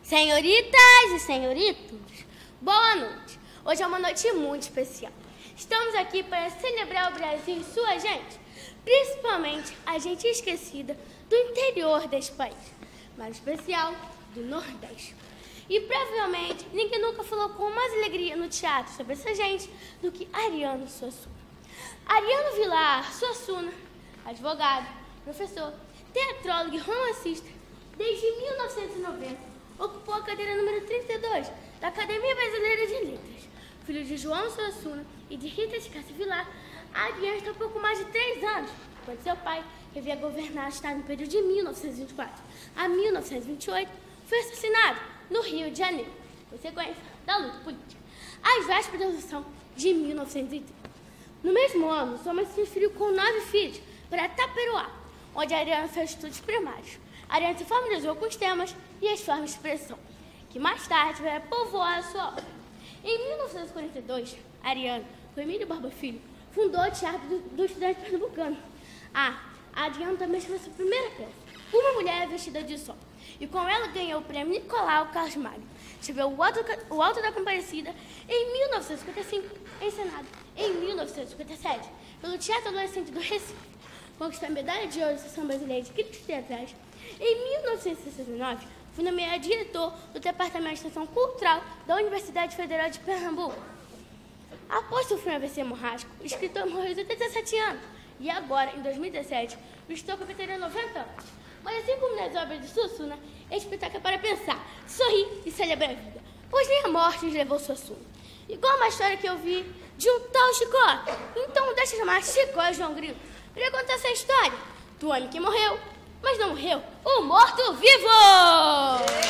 Senhoritas e senhoritos, boa noite. Hoje é uma noite muito especial. Estamos aqui para celebrar o Brasil e sua gente, principalmente a gente esquecida do interior deste país, mais especial do Nordeste. E provavelmente ninguém nunca falou com mais alegria no teatro sobre essa gente do que Ariano Suassuna. Ariano Vilar Suassuna, advogado, professor, teatrólogo e romancista, desde 1990 ocupou a cadeira número 32 da Academia Brasileira de Letras. Filho de João Suassuna e de Rita de Cássia Vilar, Ariano está há pouco mais de 3 anos, quando seu pai, que havia governado o estado no período de 1924 a 1928, foi assassinado no Rio de Janeiro, consequência da luta política, às vésperas da Revolução de 1930. No mesmo ano, sua mãe se transferiu com 9 filhos para Taperoá, onde Ariano fez estudos primários. Ariano se familiarizou com os temas e as formas de expressão, que mais tarde vai povoar a sua obra. Em 1942, Ariano, com Emílio Barba Filho, fundou o Teatro do Estudante Pernambucano. Ariano também escreveu sua primeira peça, Uma Mulher Vestida de Sol, e com ela ganhou o prêmio Nicolau Carlos Magno. Escreveu o Alto da Comparecida em 1955, encenado em 1957 pelo Teatro Adolescente do Recife. Conquistou a medalha de ouro da Associação Brasileira de Críticos Teatrais. Em 1969, foi nomeado diretor do Departamento de Extensão Cultural da Universidade Federal de Pernambuco. Após sofrer um AVC hemorrágico, o escritor morreu aos 87 anos e agora, em 2017, o escritor completou 90 anos. Mas assim como nas obras de Suassuna, este espetáculo é para pensar, sorrir e celebrar a vida, pois nem a morte nos levou Suassuna. Igual uma história que eu vi de um tal Chicó. Então deixa eu chamar Chicó João Grilo para contar essa história do homem que morreu, mas não morreu, o morto-vivo!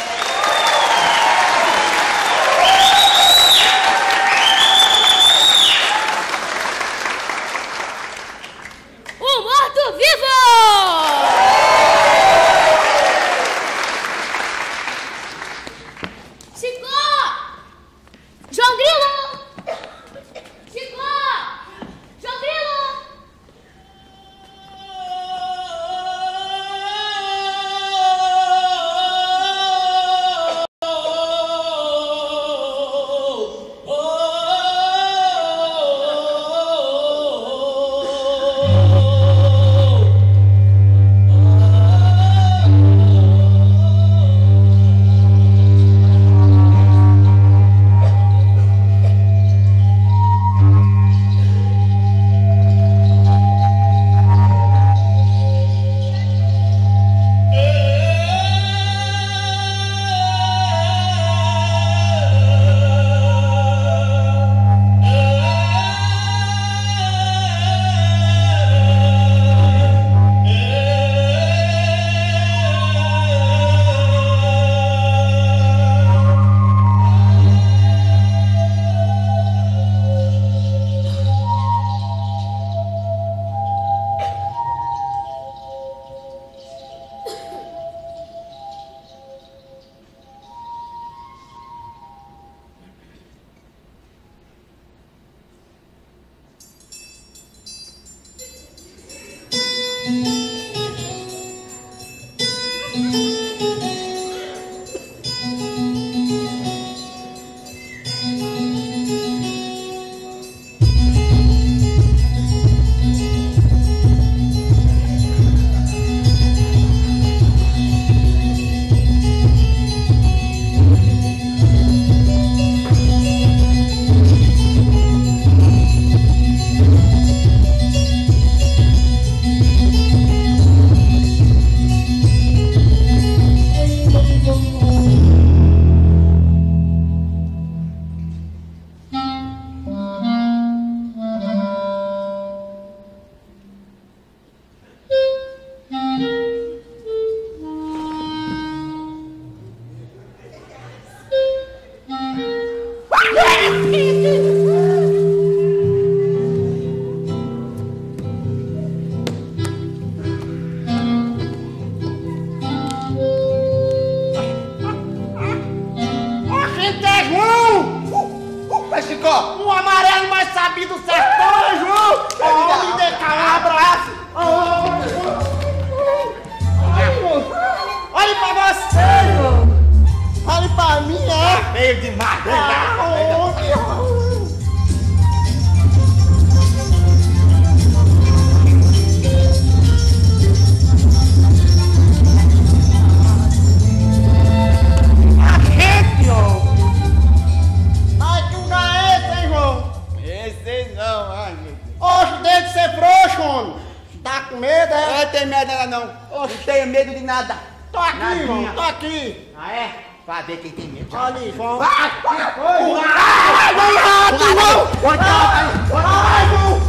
vocês não. Ai, meu Deus. Oxe, deixa de ser frouxo, homem. Tá com medo, Eu é? não tenho medo dela, não. Não tenho medo de nada. Tô aqui, Nadinha. irmão, tô aqui. Ah, é? Pra ver quem tem medo. Ali, vamos. Vai! Ai, vai rápido, irmão! Ai, irmão!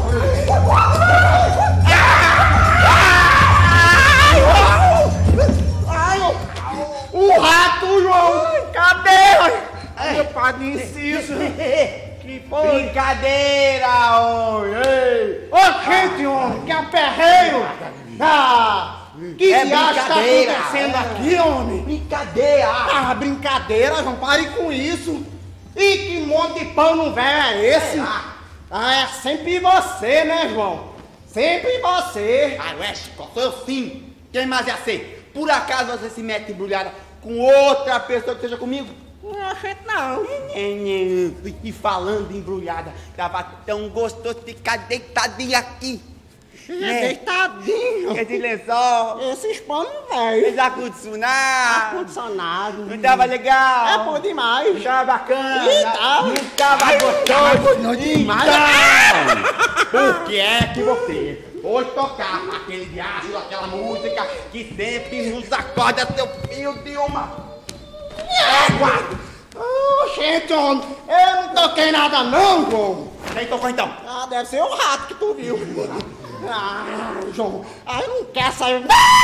O rato, João! Cadê? Meu padrinho Inciso! Que foi? Brincadeira, oi! Ô, gente, homem, que aperreio! Ah! Que É viagem tá brincadeira. acontecendo aqui, homem? Brincadeira! Ah, brincadeira, João, pare com isso! E que monte de pão no velho é esse? Ah, é sempre você, né, João? Sempre você! Ah, ué, Chico, sou eu sim! Quem mais ia ser? Por acaso você se mete embrulhada com outra pessoa que seja comigo? Não, gente, não. E falando embrulhada, tava tão gostoso ficar deitadinho aqui. É deitadinho. Esse lençol, Esses panos, velho. esse ar-condicionado. Ar-condicionado. Não tava legal? É bom demais. Não tava bacana? Ih, tava. Não tava gostoso? Não demais. Então, por que é que você foi tocar aquele viagem, aquela música que sempre nos acorda, seu filho de uma égua? Oh, gente, homem, eu não toquei nada não, João. Quem tocou então? Ah, deve ser o rato que tu viu. Ah, João, eu não quero sair.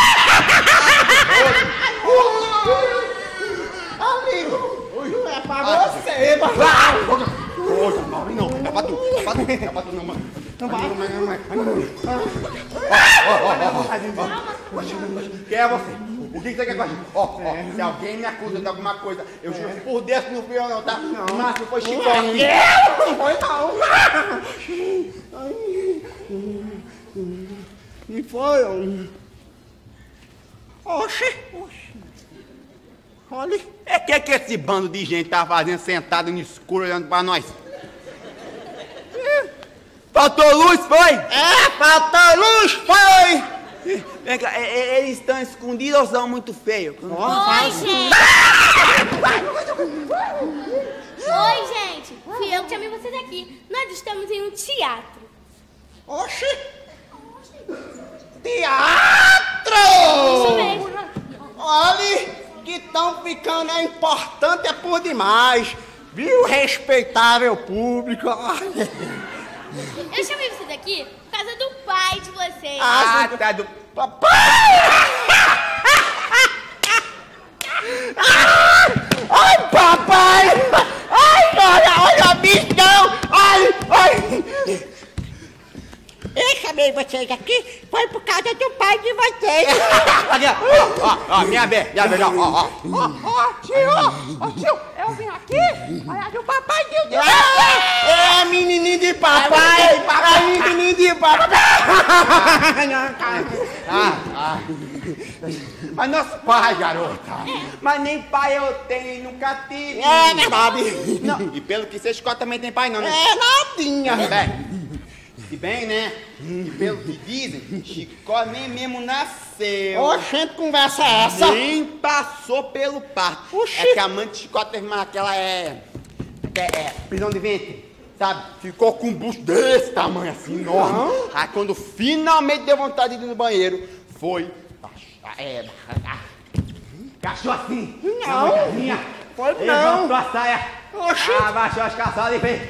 Amigo, não é pra você, mano. Hoje, não, não é pra tu, não é pra tu, não é pra tu não, mano. Não vai? Quem é você? O que você quer com a gente? Ó, se alguém me acusa de alguma coisa, eu juro por Deus que não fui eu não, tá? O máximo foi chicote. Não foi não. E foi, homem. Oxi. Olha. É que esse bando de gente tá fazendo sentado no escuro olhando pra nós? Faltou luz, foi? É, faltou luz, foi. Vem cá, eles estão escondidos ou são muito feios? Oi, gente! Oi, gente! Fui eu que chamei vocês aqui. Nós estamos em um teatro. Oxi. Teatro! Isso mesmo. Olha, que estão ficando é importante, é por demais. Viu, respeitável público? Eu chamei vocês aqui por causa do pai de vocês. Ah, tá do... Papai! Ai, papai! Ai, olha, bichão! Ai! Eu chamei vocês aqui, foi por causa do pai de vocês. Ó, minha vez, ó. Tio, eu vim aqui, olha do papai de Deus. É, menininho de papai, menininho de papai. Mas nosso pai, garota. Mas nem pai eu tenho, nunca tive. É verdade. Não, e pelo que vocês também tem pai não, né? É nadinha. Se bem, né? E pelo que dizem, Chicó nem mesmo nasceu. Oxente, conversa é essa? Nem passou pelo parto. Oxi. É que a mãe de Chicó teve mais aquela prisão de ventre. Sabe? Ficou com um busto desse tamanho assim, enorme. Aí quando finalmente deu vontade de ir no banheiro, foi... Cachou assim. Não. Foi não. Levantou a saia. Oxi. Abaixou as calçadas e fez...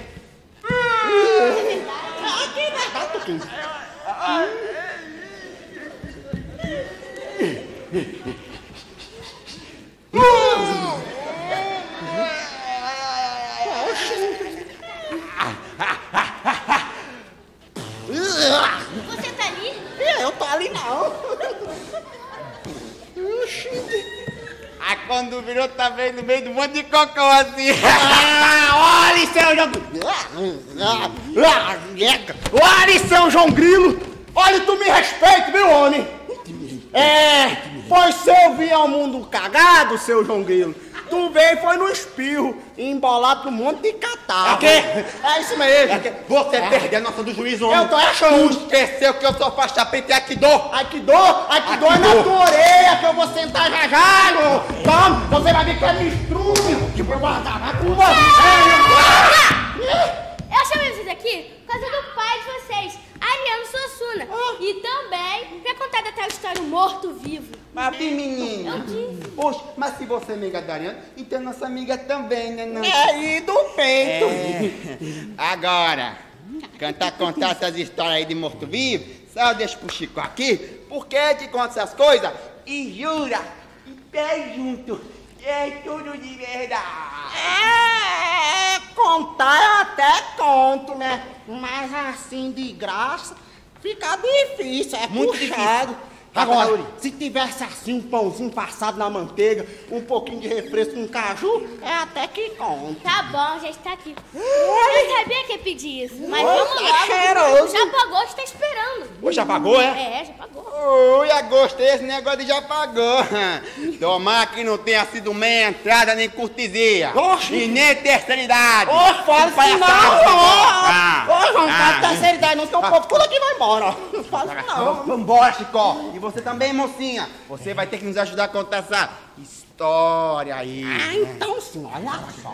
Você tá ali? Eu tô ali não. Aí quando virou, tá vendo no meio de um monte de cocô assim. Olha, seu João... Olha, seu João Grilo. Olha, tu me respeita, viu, homem? Pois se eu vi ao mundo cagado, seu João Grilo, tu veio foi no espirro, embolado com um monte de catarro. É quê? É isso mesmo. Você perdeu a noção do juízo, homem. Eu tô achando. Tu esqueceu que eu sou faixa preta e aqui dou. Ai, que dor é na tua orelha que eu vou sentar já já, meu. Toma, você vai ver que é mistrume. Tipo, eu vou acabar com você. Eu chamei vocês aqui aqui por causa do pai de vocês, Ariano Suassuna. E também pra contar da tal história morto-vivo. Mas, menina. Eu disse. Poxa, mas se você é amiga da Ariana, então nossa amiga também, né? Não? É, e do peito. Agora, contar essas histórias aí de morto-vivo, só eu deixo pro Chico aqui, porque ele te conta essas coisas e jura e pé junto. É tudo de verdade. Contar eu até conto, né? Mas assim, de graça, fica difícil, é Muito puxado. difícil. Agora, Yuri, se tivesse assim um pãozinho passado na manteiga, um pouquinho de refresco com caju, é até que conta. Tá bom, já está aqui. Eu sabia que ia pedir isso, mas vamos tá logo. cheiroso. Já pagou, está esperando. Ô, já pagou, é? É, já pagou. Ui, eu gostei desse negócio de já pagou. Tomar que não tenha sido meia entrada nem cortesia. Oxe. E nem terceira idade. Ô, fala assim não! Ah, Ô, não ah. tá terceira idade não, que o povo tudo aqui vai embora. Não fala assim não. Vambora, Chicó. E você também, mocinha. Você vai ter que nos ajudar a contar essa história aí. Ah, então sim, olha só.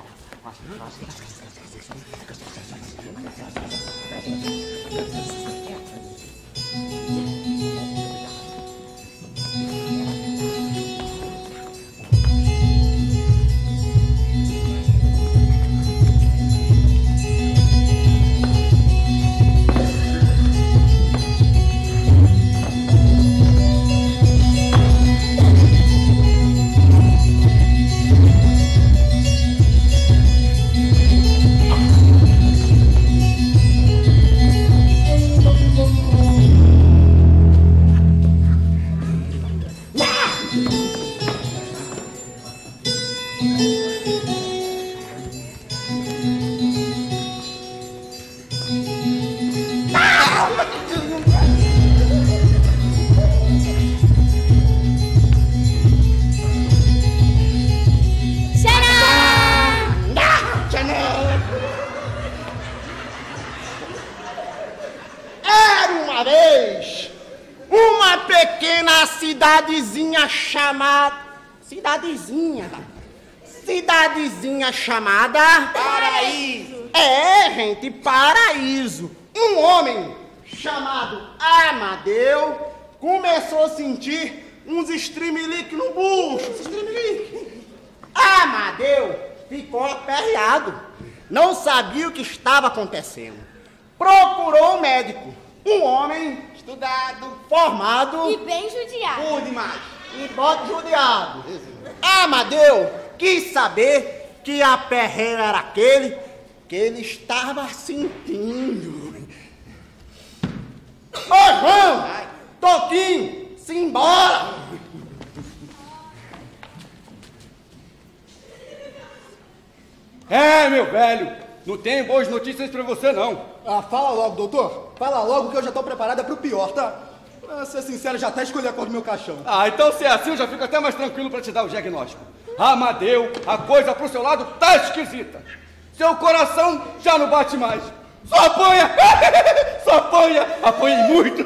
Era uma vez uma pequena cidadezinha chamada... Cidadezinha chamada... Paraíso. É, gente, Paraíso. Um homem chamado Amadeu começou a sentir uns estremeliques no bucho. Amadeu ficou aperreado. Não sabia o que estava acontecendo. Procurou um médico. Um homem Estudado. formado E bem judiado. Bom demais. e bote judiado. Amadeu quis saber que aperreio era aquele que ele estava sentindo. Ô, João! Toquinho, simbora! É, meu velho, não tenho boas notícias pra você, não. Ah, fala logo, doutor. Fala logo que eu já tô preparada pro pior, tá? Pra ser sincero, já até escolhi a cor do meu caixão. Ah, então se é assim, eu já fico até mais tranquilo pra te dar o diagnóstico. Amadeu, a coisa pro seu lado tá esquisita. Seu coração já não bate mais. Só apanha! Só apanha! Apanhei muito!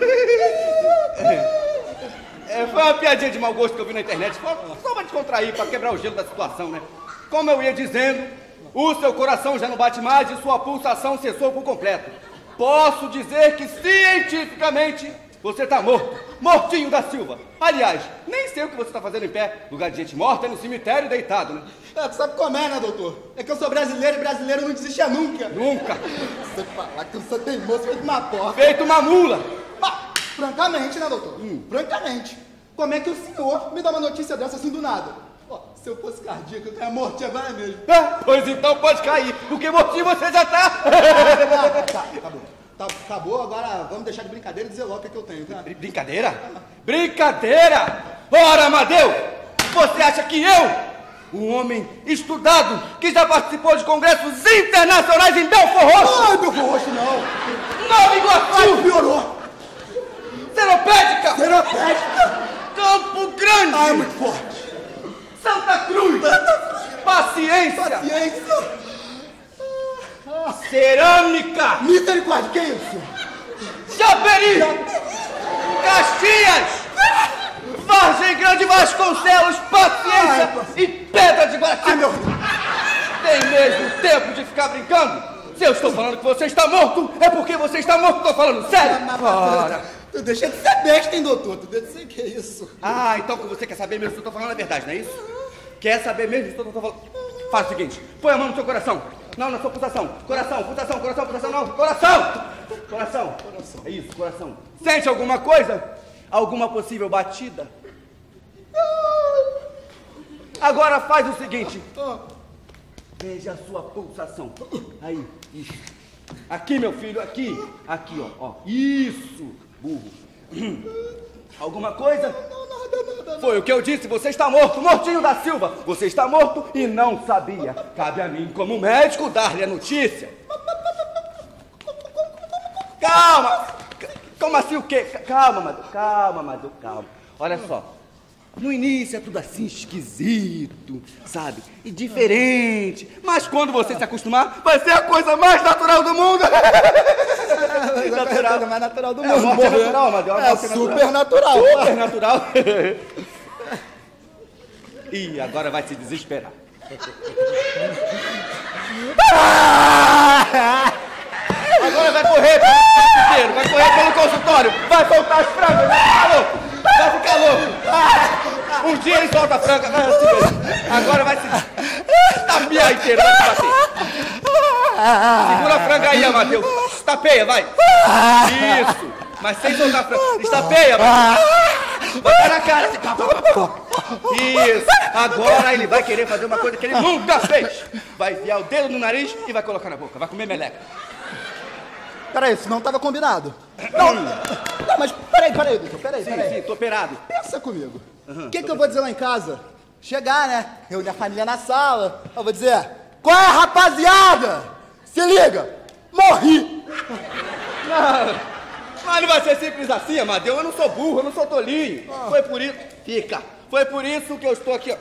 Foi uma piadinha de mau gosto que eu vi na internet. Só pra descontrair, pra quebrar o gelo da situação, né? Como eu ia dizendo, o seu coração já não bate mais e sua pulsação cessou por completo. Posso dizer que cientificamente você tá morto. Mortinho da Silva. Aliás, nem sei o que você tá fazendo em pé. Lugar de gente morta é no cemitério deitado, né? É, tu sabe como é, né, doutor? É que eu sou brasileiro e brasileiro não desiste nunca. Nunca. Você falar que eu sou teimoso feito uma porta. Feito uma mula. Ah, francamente, né, doutor? Francamente. Como é que o senhor me dá uma notícia dessa assim do nada? Ó, se eu fosse cardíaco, eu teria morte agora mesmo. Ah, pois então pode cair, porque mortinho você já tá. Tá, acabou. Tá, acabou, agora vamos deixar de brincadeira e dizer logo o que eu tenho, tá? Brincadeira? Brincadeira? Ora, Amadeu, você acha que eu, um homem estudado, que já participou de congressos internacionais em Belfor Roxo, Ai, meu rosto, não! Nova Iguaçu, Ai, piorou! Seropédica, Terapéutica! Campo Grande, Ai, muito forte! Santa Cruz, Paciência, Ciência! Cerâmica, Misericórdia, que é isso? Japeri, Caxias, Vargem Grande, Vasconcelos, Paciência e Pedra de Guaratinga. Ai, meu... Tem mesmo tempo de ficar brincando? Se eu estou falando que você está morto, é porque você está morto, estou falando sério. Ora. Tu deixa de ser besta, hein, doutor? Tu deixa de ser que é isso? Ah, então que você quer saber mesmo se eu estou falando a verdade, não é isso? Quer saber mesmo se eu estou falando... Faz o seguinte, põe a mão no seu coração. Não, na sua pulsação. Coração, não. Coração. É isso, coração. Sente alguma coisa? Alguma possível batida? Agora faz o seguinte. Veja a sua pulsação. Aí, isso. Aqui, meu filho, aqui. Aqui, ó. Isso, burro. Alguma coisa? Nada. Foi o que eu disse, você está morto, Mortinho da Silva. Você está morto e não sabia. Cabe a mim, como médico, dar-lhe a notícia. Calma! Como assim o quê? Calma, Madeu, calma. Olha só. No início é tudo assim esquisito, sabe? E diferente. Mas quando você se acostumar, vai ser a coisa mais natural do mundo. Natural. Mais natural do mundo. A morte é natural, Madeu. É super natural. Super natural. E agora vai se desesperar. Agora vai correr inteiro, vai correr pelo consultório, vai soltar as frangas, vai ficar louco. Um dia ele solta a franga, agora vai se estapear inteiro, vai se bater. Segura a franga aí, Amadeu, estapeia, vai. Isso, mas sem soltar a franga, estapeia, vai. Vai na cara, assim. Isso, agora ele vai querer fazer uma coisa que ele nunca fez. Vai enfiar o dedo no nariz e vai colocar na boca, vai comer meleca. Peraí, isso não estava combinado. Não, mas peraí, doutor, peraí. Sim, tô operado. Pensa comigo. O que eu vou dizer lá em casa? Chegar, né? Reunir a família na sala. Eu vou dizer, qual é, rapaziada? Se liga, morri. Mas não vai ser simples assim, Amadeu. Eu não sou burro, eu não sou tolinho. Foi por isso... Foi por isso que eu estou aqui, ó,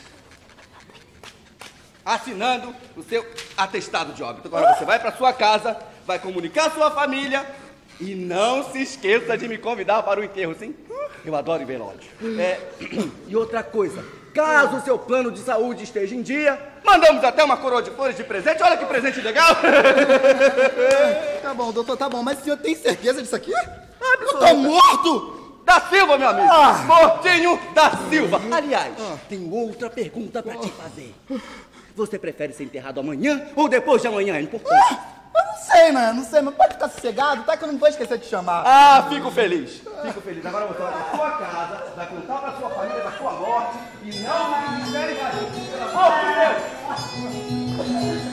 assinando o seu atestado de óbito. Agora você vai para sua casa, vai comunicar a sua família e não se esqueça de me convidar para o enterro, sim? Eu adoro velório. E outra coisa, caso o seu plano de saúde esteja em dia, mandamos até uma coroa de flores de presente. Olha que presente legal! Tá bom, doutor, tá bom. Mas o senhor tem certeza disso aqui? Eu tô morto! Da Silva, meu amigo! Mortinho da Silva! Aliás, tenho outra pergunta pra te fazer. Você prefere ser enterrado amanhã ou depois de amanhã? É importante. Eu não sei, mas pode ficar sossegado, tá? Que eu não vou esquecer de chamar. Ah, fico feliz. Agora você vai pra sua casa, vai contar pra sua família da sua morte e não me espere mais. Pelo amor de Deus!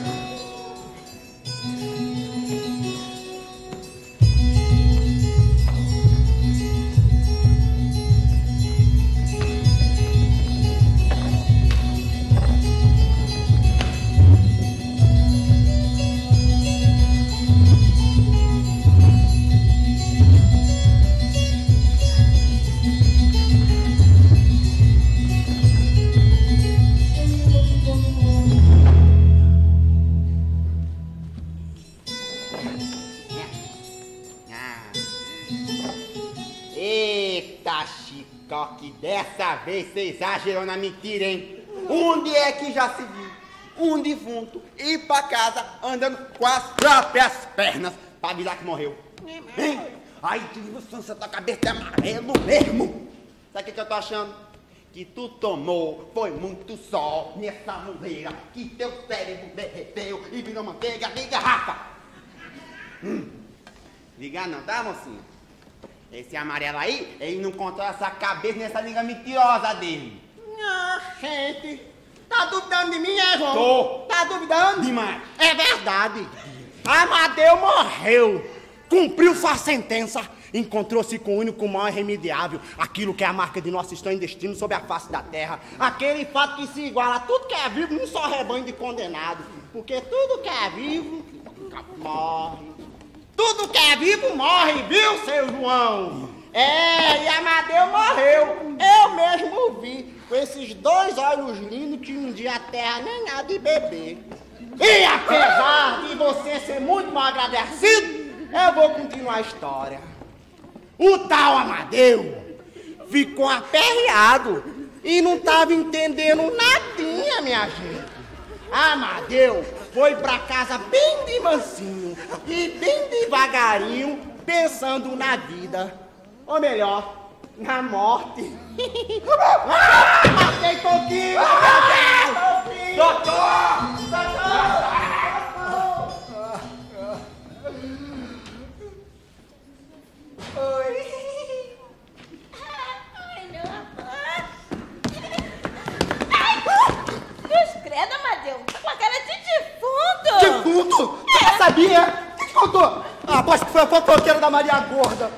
Eita, Chicó, que dessa vez você exagerou na mentira, hein? Onde é que já se viu um defunto ir pra casa andando com as próprias pernas pra avisar que morreu? Hein? Ai, você tá cabeça de amarelo mesmo. Sabe o que eu tô achando? Que tu tomou, foi muito sol nessa moleira, que teu cérebro derreteu e virou manteiga de garrafa. Liga não, tá, mocinho? Esse amarelo aí, ele não controla essa cabeça nessa língua mentirosa dele. Ah, gente, tá duvidando de mim, é, João? Tô. Tá duvidando? Demais. É verdade. Amadeu morreu. Cumpriu sua sentença. Encontrou-se com o único mal irremediável, aquilo que é a marca de nosso estranho destino sobre a face da terra. Aquele fato que se iguala a tudo que é vivo num só rebanho de condenados. Porque tudo que é vivo morre. Tudo que é vivo morre, viu, seu João? E Amadeu morreu. Eu mesmo vi, com esses dois olhos lindos que um dia a terra nem há de beber. E apesar de você ser muito mal agradecido, eu vou continuar a história. O tal Amadeu ficou aperreado e não estava entendendo nadinha, minha gente. Amadeu foi pra casa bem de mansinho e bem devagarinho, pensando na vida. Ou melhor, na morte. Matei Toquinho! Doutor! Oi. Ai, meu amor. Ai, Deus credo, Amadeu. Tá com a cara de defunto. Defunto? Eu sabia? Quem te contou? Ah, aposto que foi a fofoqueira da Maria Gorda.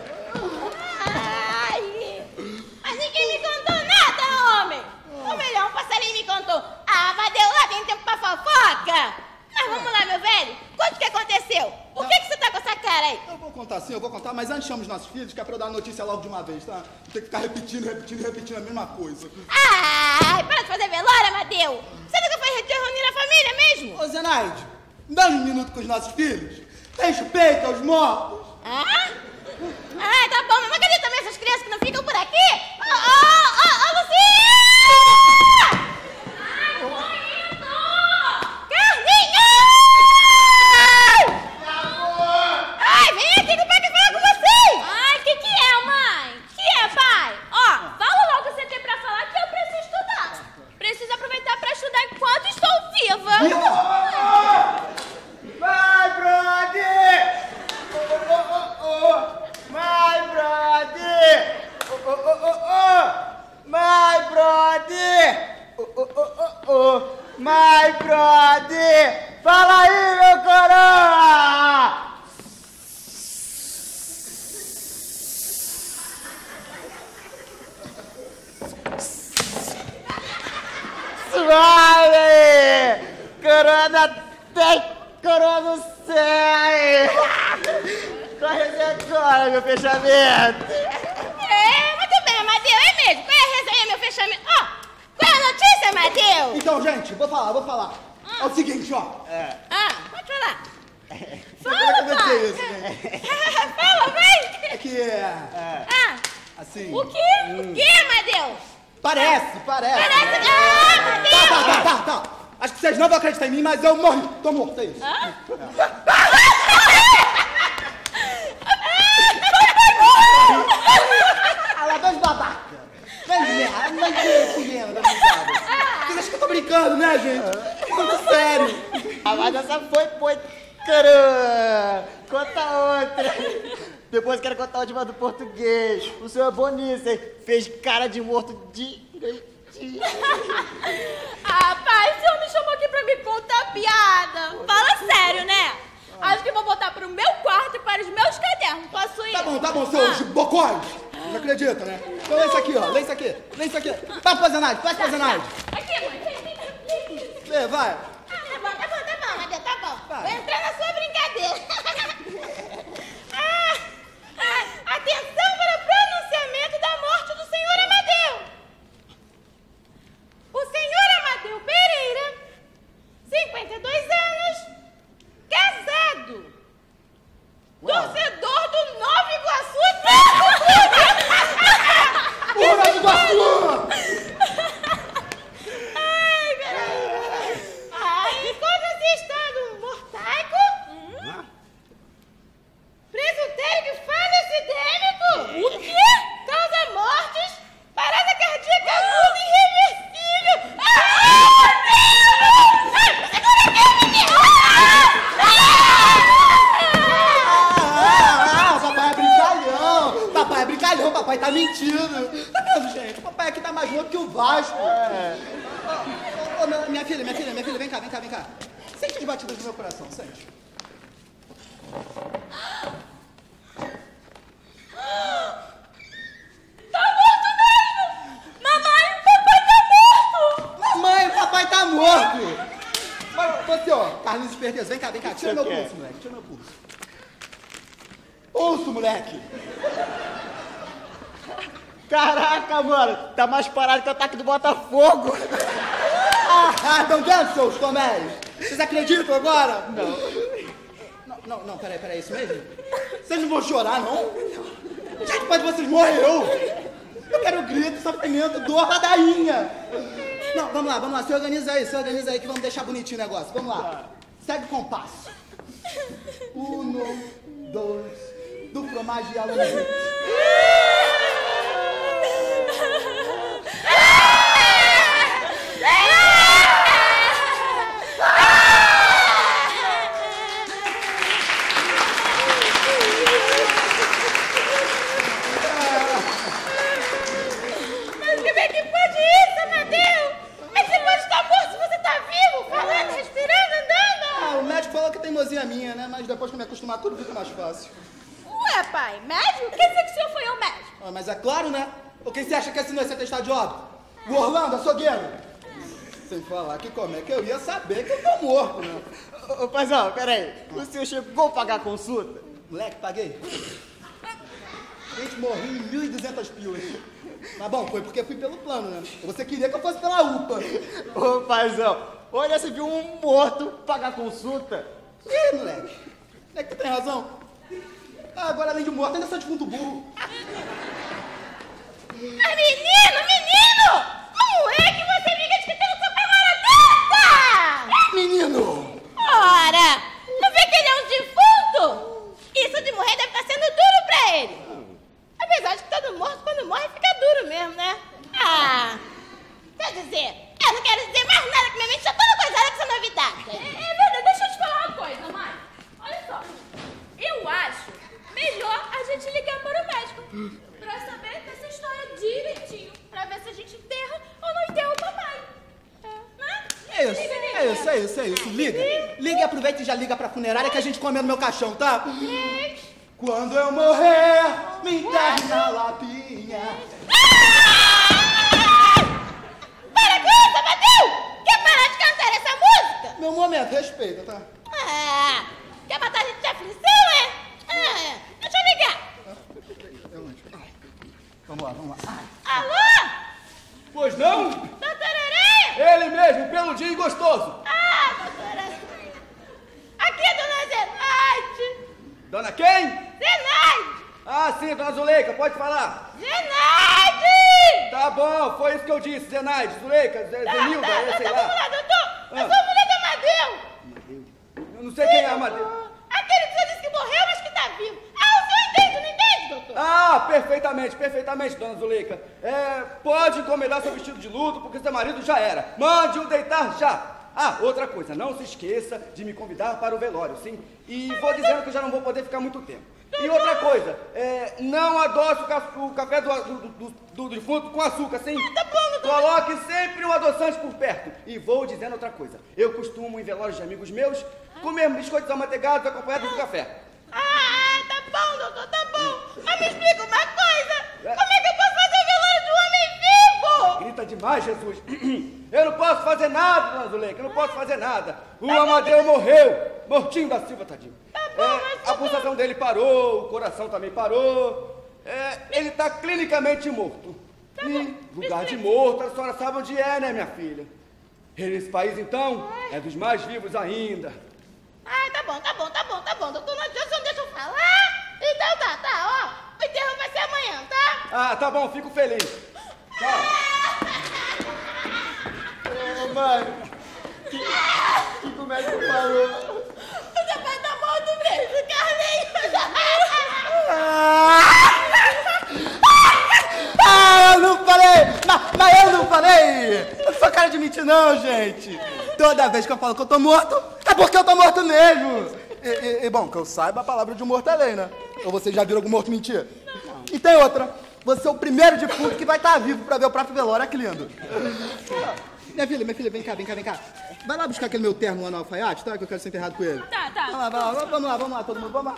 Ai, mas ninguém me contou nada, homem. Ou melhor, um passarinho me contou. Ah, Amadeu, lá tem tempo pra fofoca. Mas vamos lá, meu velho. Conta o que aconteceu. Por que você tá com essa cara aí? Eu vou contar sim, eu vou contar, mas antes chama os nossos filhos, que é pra eu dar a notícia logo de uma vez, tá? Tem que ficar repetindo a mesma coisa. Ai, para de fazer velório, Amadeu. Você nunca foi reunir a família mesmo? Ô Zenaide, dá um minuto com os nossos filhos. Tem respeito aos mortos. Ah? Ah, tá bom, mas cadê também essas crianças que não ficam por aqui? Ô, Lucinha! Ai, Carlinhos! Ai, vem aqui que o pai quer falar com vocês! Ai, que é, mãe? Que é, pai? Ó, fala logo o que você tem pra falar que eu preciso estudar. Preciso aproveitar pra estudar enquanto estou viva. Vai, brother! My brother! My brother! My brother! Fala aí, meu coroa! Suave! Coroa tem coroa no céu! Corre agora, meu fechamento! É, muito bem, Amadeu, é mesmo. Qual é a resenha, meu fechamento? Ó, qual é a notícia, Amadeu? Então, gente, vou falar. É o seguinte, ó. Pode falar. Como é que é isso, gente? Fala, vai! É que assim... O quê? O quê, Amadeu? Parece. Parece... Amadeu! Tá. Acho que vocês não vão acreditar em mim, mas eu morri. Tô morto, é isso. Lá, dois babaca. Vem de merda, não é comendo, tá brincando. Vocês acham que eu tô brincando, né, gente? Falando sério. Ah, mas essa foi, caramba! Conta outra. Depois quero contar a última do português. O senhor Bonício, hein? Fez cara de morto direitinho. Ah, pai, o senhor me chamou aqui pra me contar piada. Fala sério, né? Acho que vou voltar pro meu quarto e para os meus cadernos. Posso ir? Tá bom, seus bocóis. Não acredita, né? Então lê isso aqui, ó. Lê isso aqui. Vai pra Zenaide, Aqui, mãe. Vem. Lê, vai. Tá bom, Amadeu, tá bom. Vou entrar na sua brincadeira. Atenção para o pronunciamento da morte do senhor Amadeu. O senhor Amadeu Pereira, 52 anos, casado, torcedor do Nova Iguaçu. Porra do Iguaçu! Encontra-se em estado mortaico, presutérico falecedêmico. O quê? Causa mortes, parada cardíaca aguda irreversível. Papai é brincalhão, papai tá mentindo. Tá vendo, gente? O papai aqui tá mais louco que o Vasco. Minha filha, vem cá. Sente as batidas do meu coração, sente. Tá morto mesmo! Mamãe, o papai tá morto! Mamãe, o papai tá morto! Mas você, ó, Carlinhos Esperteza, vem cá. Tira meu pulso, moleque, tira meu pulso. Pulso, moleque! Caraca, mano, tá mais parado que o ataque do Botafogo. Estão vendo, seus toméis? Vocês acreditam agora? Não, peraí, é isso mesmo? Vocês não vão chorar, não? Gente, pai de vocês morreu! Eu quero grito, sofrimento, dor, ladainha! Não, vamos lá, se organiza aí que vamos deixar bonitinho o negócio, vamos lá. Segue o compasso. 1, 2, do fromage à leite. Mas como é que pode isso, Amadeu? Mas você pode estar morto se você tá vivo, falando, respirando, andando. O médico falou que é teimosia minha, né? Mas depois que eu me acostumar, tudo fica mais fácil. Ué, pai, médico? Quer dizer que o senhor foi ao médico? Mas é claro, né? Ou quem você acha que assinou esse atestado de óbito? O Orlando, açougueiro. Sem falar que como é que eu ia saber que eu tô morto, né? Ô, paizão, peraí. O senhor chegou a pagar a consulta? Moleque, paguei. Gente, morri em 1.200 pilas. Mas bom, foi porque fui pelo plano, né? Você queria que eu fosse pela UPA. Ô, paizão, olha, você viu um morto pagar consulta? Ih, moleque. É que tu tem razão. Agora, além de morto, ainda sou defunto burro. Ah, menino! Como é que você fica discutindo sobre a dessa? Menino! Ora, não vê que ele é um defunto? Isso de morrer deve estar sendo duro pra ele. Apesar de que todo morto, quando morre, fica duro mesmo, né? Quer dizer, eu não quero dizer mais nada, que minha mente já toda coisada com essa novidade. É verdade, deixa eu te falar uma coisa, mãe. Olha só, eu acho melhor a gente ligar para o médico pra saber dessa história direitinho, pra ver se a gente enterra ou não enterra o papai. Né? É isso. Liga e aproveita e já liga pra funerária que a gente come no meu caixão, tá? Quando eu morrer, me enterre na lapinha. Para com isso, Amadeu! Quer parar de cantar essa música? Meu momento, respeita, tá? Quer matar a gente de aflição, é? Deixa eu ligar. Vamos lá. Alô? Pois não? Doutora Aranha? Ele mesmo, peludinho e gostoso. Doutora Aranha. Aqui é Dona Zenaide. Dona quem? Zenaide! Sim, Dona Zuleika, pode falar. Zenaide! Tá bom, foi isso que eu disse, Zenaide, Zuleika, Zenilda, sei Vamos lá. lá, doutor. Eu sou a mulher do Amadeu. Eu não sei quem é Amadeu. Aquele que você disse que morreu, mas que tá vivo. O senhor entende, não entende, doutor? Perfeitamente, Dona Zuleika. Pode encomendar seu vestido de luto, porque seu marido já era. Mande-o deitar já. Outra coisa, não se esqueça de me convidar para o velório, sim? E vou dizendo que eu já não vou poder ficar muito tempo. E outra coisa, não adoce o café do defunto com açúcar, sim? Tá bom. Coloque sempre um adoçante por perto. E vou dizendo outra coisa, eu costumo, em velórios de amigos meus, comer biscoitos amanteigados acompanhados de café. Tá bom, doutor, tá bom. Mas me explica uma coisa. Como é que eu posso fazer o velório de um homem vivo? Grita demais, Jesus. Eu não posso fazer nada, Dona Zuleika, eu não posso fazer nada. O Amadeu morreu, mortinho da Silva, tadinho. A pulsação dele parou, o coração também parou. Ele tá clinicamente morto. Lugar de morto, a senhora sabe onde é, né, minha filha? Esse país, então, é dos mais vivos ainda. Tá bom, doutor, não deixa eu falar? Então tá, ó, o enterro vai ser amanhã, tá? Tá bom, fico feliz. Tchau. Ô, mãe, que o médico falou? Você vai dar morto mesmo, Carlinhos. Eu não falei! Mas eu não falei! Eu não sou cara de mentir não, gente! Toda vez que eu falo que eu tô morto, é porque eu tô morto mesmo! E bom, que eu saiba, a palavra de um morto é lei, né? Ou vocês já viram algum morto mentir? Não. E tem outra, você é o primeiro defunto que vai estar vivo pra ver o próprio velório, olha que lindo! Minha filha, vem cá. Vai lá buscar aquele meu terno lá no alfaiate, tá? Que eu quero ser enterrado com ele. Tá. Vamos lá, todo mundo, vamos lá.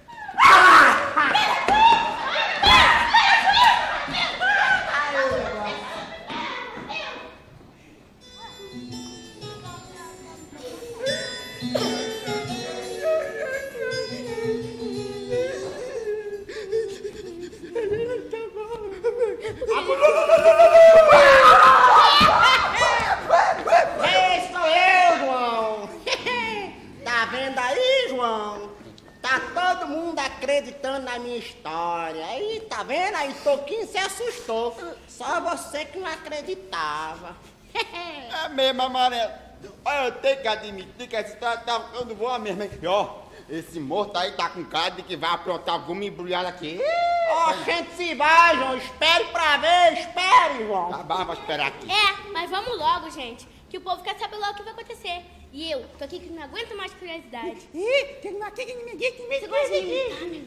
Sou eu, João. Tá vendo aí, João? Tá todo mundo acreditando na minha história. Aí, tá vendo? Aí, Toquinho se assustou. Só você que não acreditava. É mesmo, Amarelo. Olha, eu tenho que admitir que essa história tá ficando boa mesmo, hein? E ó, esse morto aí tá com cara de que vai aprontar alguma embrulhada aqui. Ó, a gente se vai, João. Espere pra ver, espere, João. Tá bom, vou esperar aqui. É, mas vamos logo, gente. Que o povo quer saber logo o que vai acontecer. E eu tô aqui que não aguento mais curiosidade. Você gosta de imitar, meu?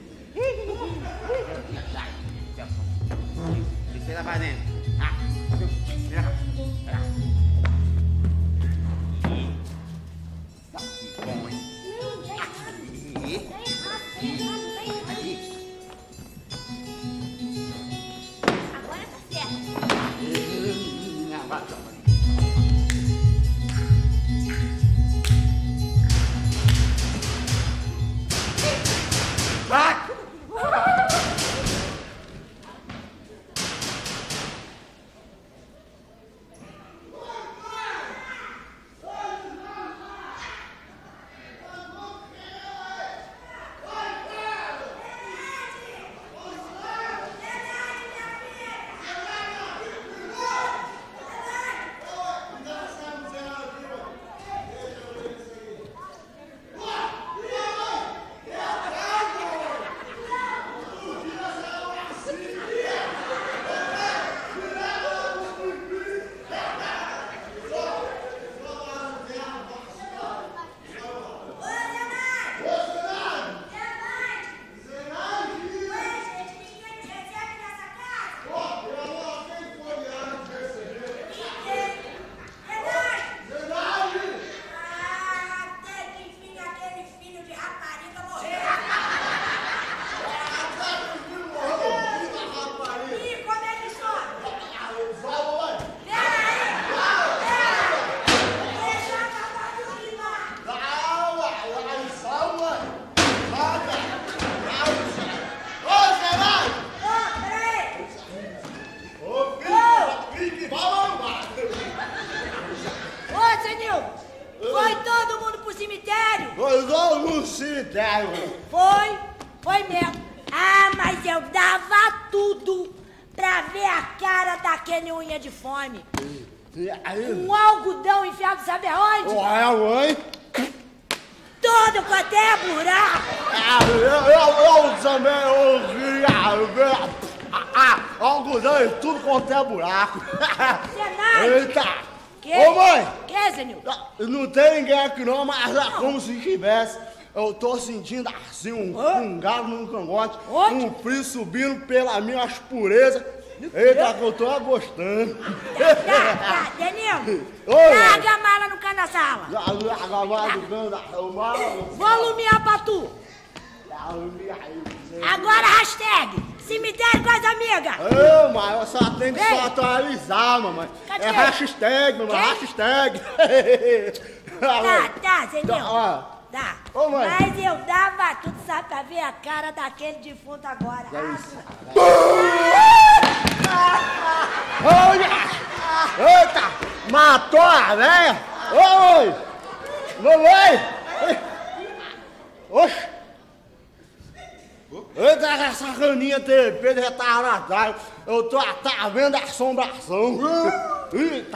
O que você tá fazendo? Tá bom, hein? Não, tá errado. Agora tá certo. Foi mesmo. Ah, mas eu dava tudo pra ver a cara daquele unha de fome. Um algodão enfiado sabe aonde? Ué, mãe? Todo quanto é buraco. Eu também ouvi algodão e tudo quanto é buraco. Senado. Eita! Que? Ô, mãe! Que, Zenildo? Não tem ninguém aqui não, mas é como se tivesse. Eu tô sentindo assim um galo no cangote, Onde? um frio subindo pelas minhas purezas. Eita, que eu tô gostando. Tá, Denil. Oi, Larga a mala no canto da sala. Volumear pra tu. Agora hashtag cemitério com as amigas. Ô, mas só tem que só atualizar, mamãe. Cadê? É hashtag, mamãe, Quem? hashtag. Tá, Zenil. Ó. Tá. Ô, mãe. Mas eu dava tudo, sabe, pra ver a cara daquele defunto agora. Eita! Matou a velha! Oi! Mamãe! Oxe! Eita, essa caninha TP de retardado! Eu tô tá vendo a assombração! Eita!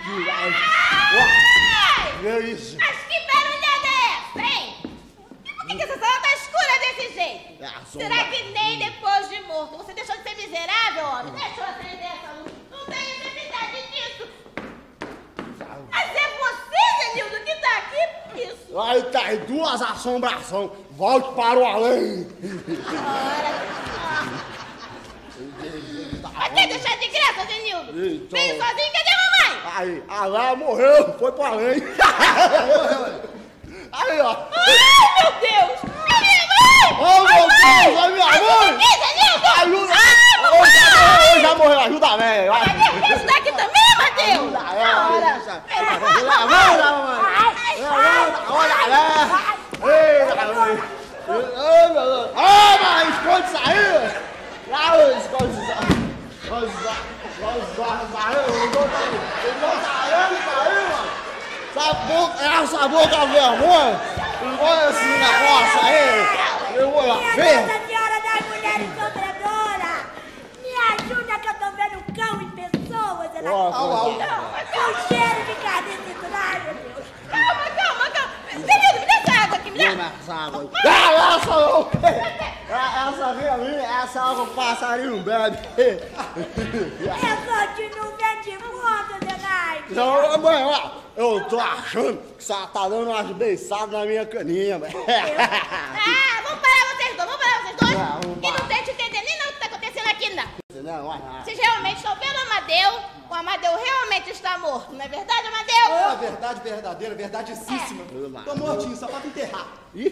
Que é isso? Mas que barulhada é essa, hein? E por que essa sala tá escura desse jeito? Será que nem depois de morto você deixou de ser miserável, homem? Deixou de acender essa luz? Não tem necessidade disso! Mas é você, Zenildo, que tá aqui por isso! Aí tá, duas assombrações! Volte para o além! Mas quer deixar de graça, Zenildo? Eita. Vem sozinho, cadê a mamãe? Aí, a Léa morreu, foi pro além! Aí, ó! Ai, meu Deus! É minha mãe! Oh, meu Deus, é minha mãe! Que, Zenildo? Ajuda! Ah, mamãe! Já morreu, ajuda a velha! Cadê? Quer ajudar aqui também, Mateus? Ah, mas esconde isso aí! Esconde isso aí! Essa boca vergonha! Olha esse negócio aí! Eu vou lá ver! Nossa Senhora das Mulheres Sofredoras! Me ajuda que eu tô vendo cão e pessoas! Ó, Com cheiro de carne triturada, meu Deus! essa não. Essa aqui é minha, essa é o passarinho bebe. Eu continuo vendo de mundo, Zenaide. Não, mãe, ó, eu tô achando que você tá dando umas beiçadas na minha caninha, velho. Vamos parar vocês dois. E não tente entender nem nada o que tá acontecendo aqui, não. Vocês realmente estão vendo o Amadeu? O Amadeu realmente está morto, não é verdade, Amadeu? É verdade verdadeira, verdadíssima. Tô mortinho, só falta enterrar.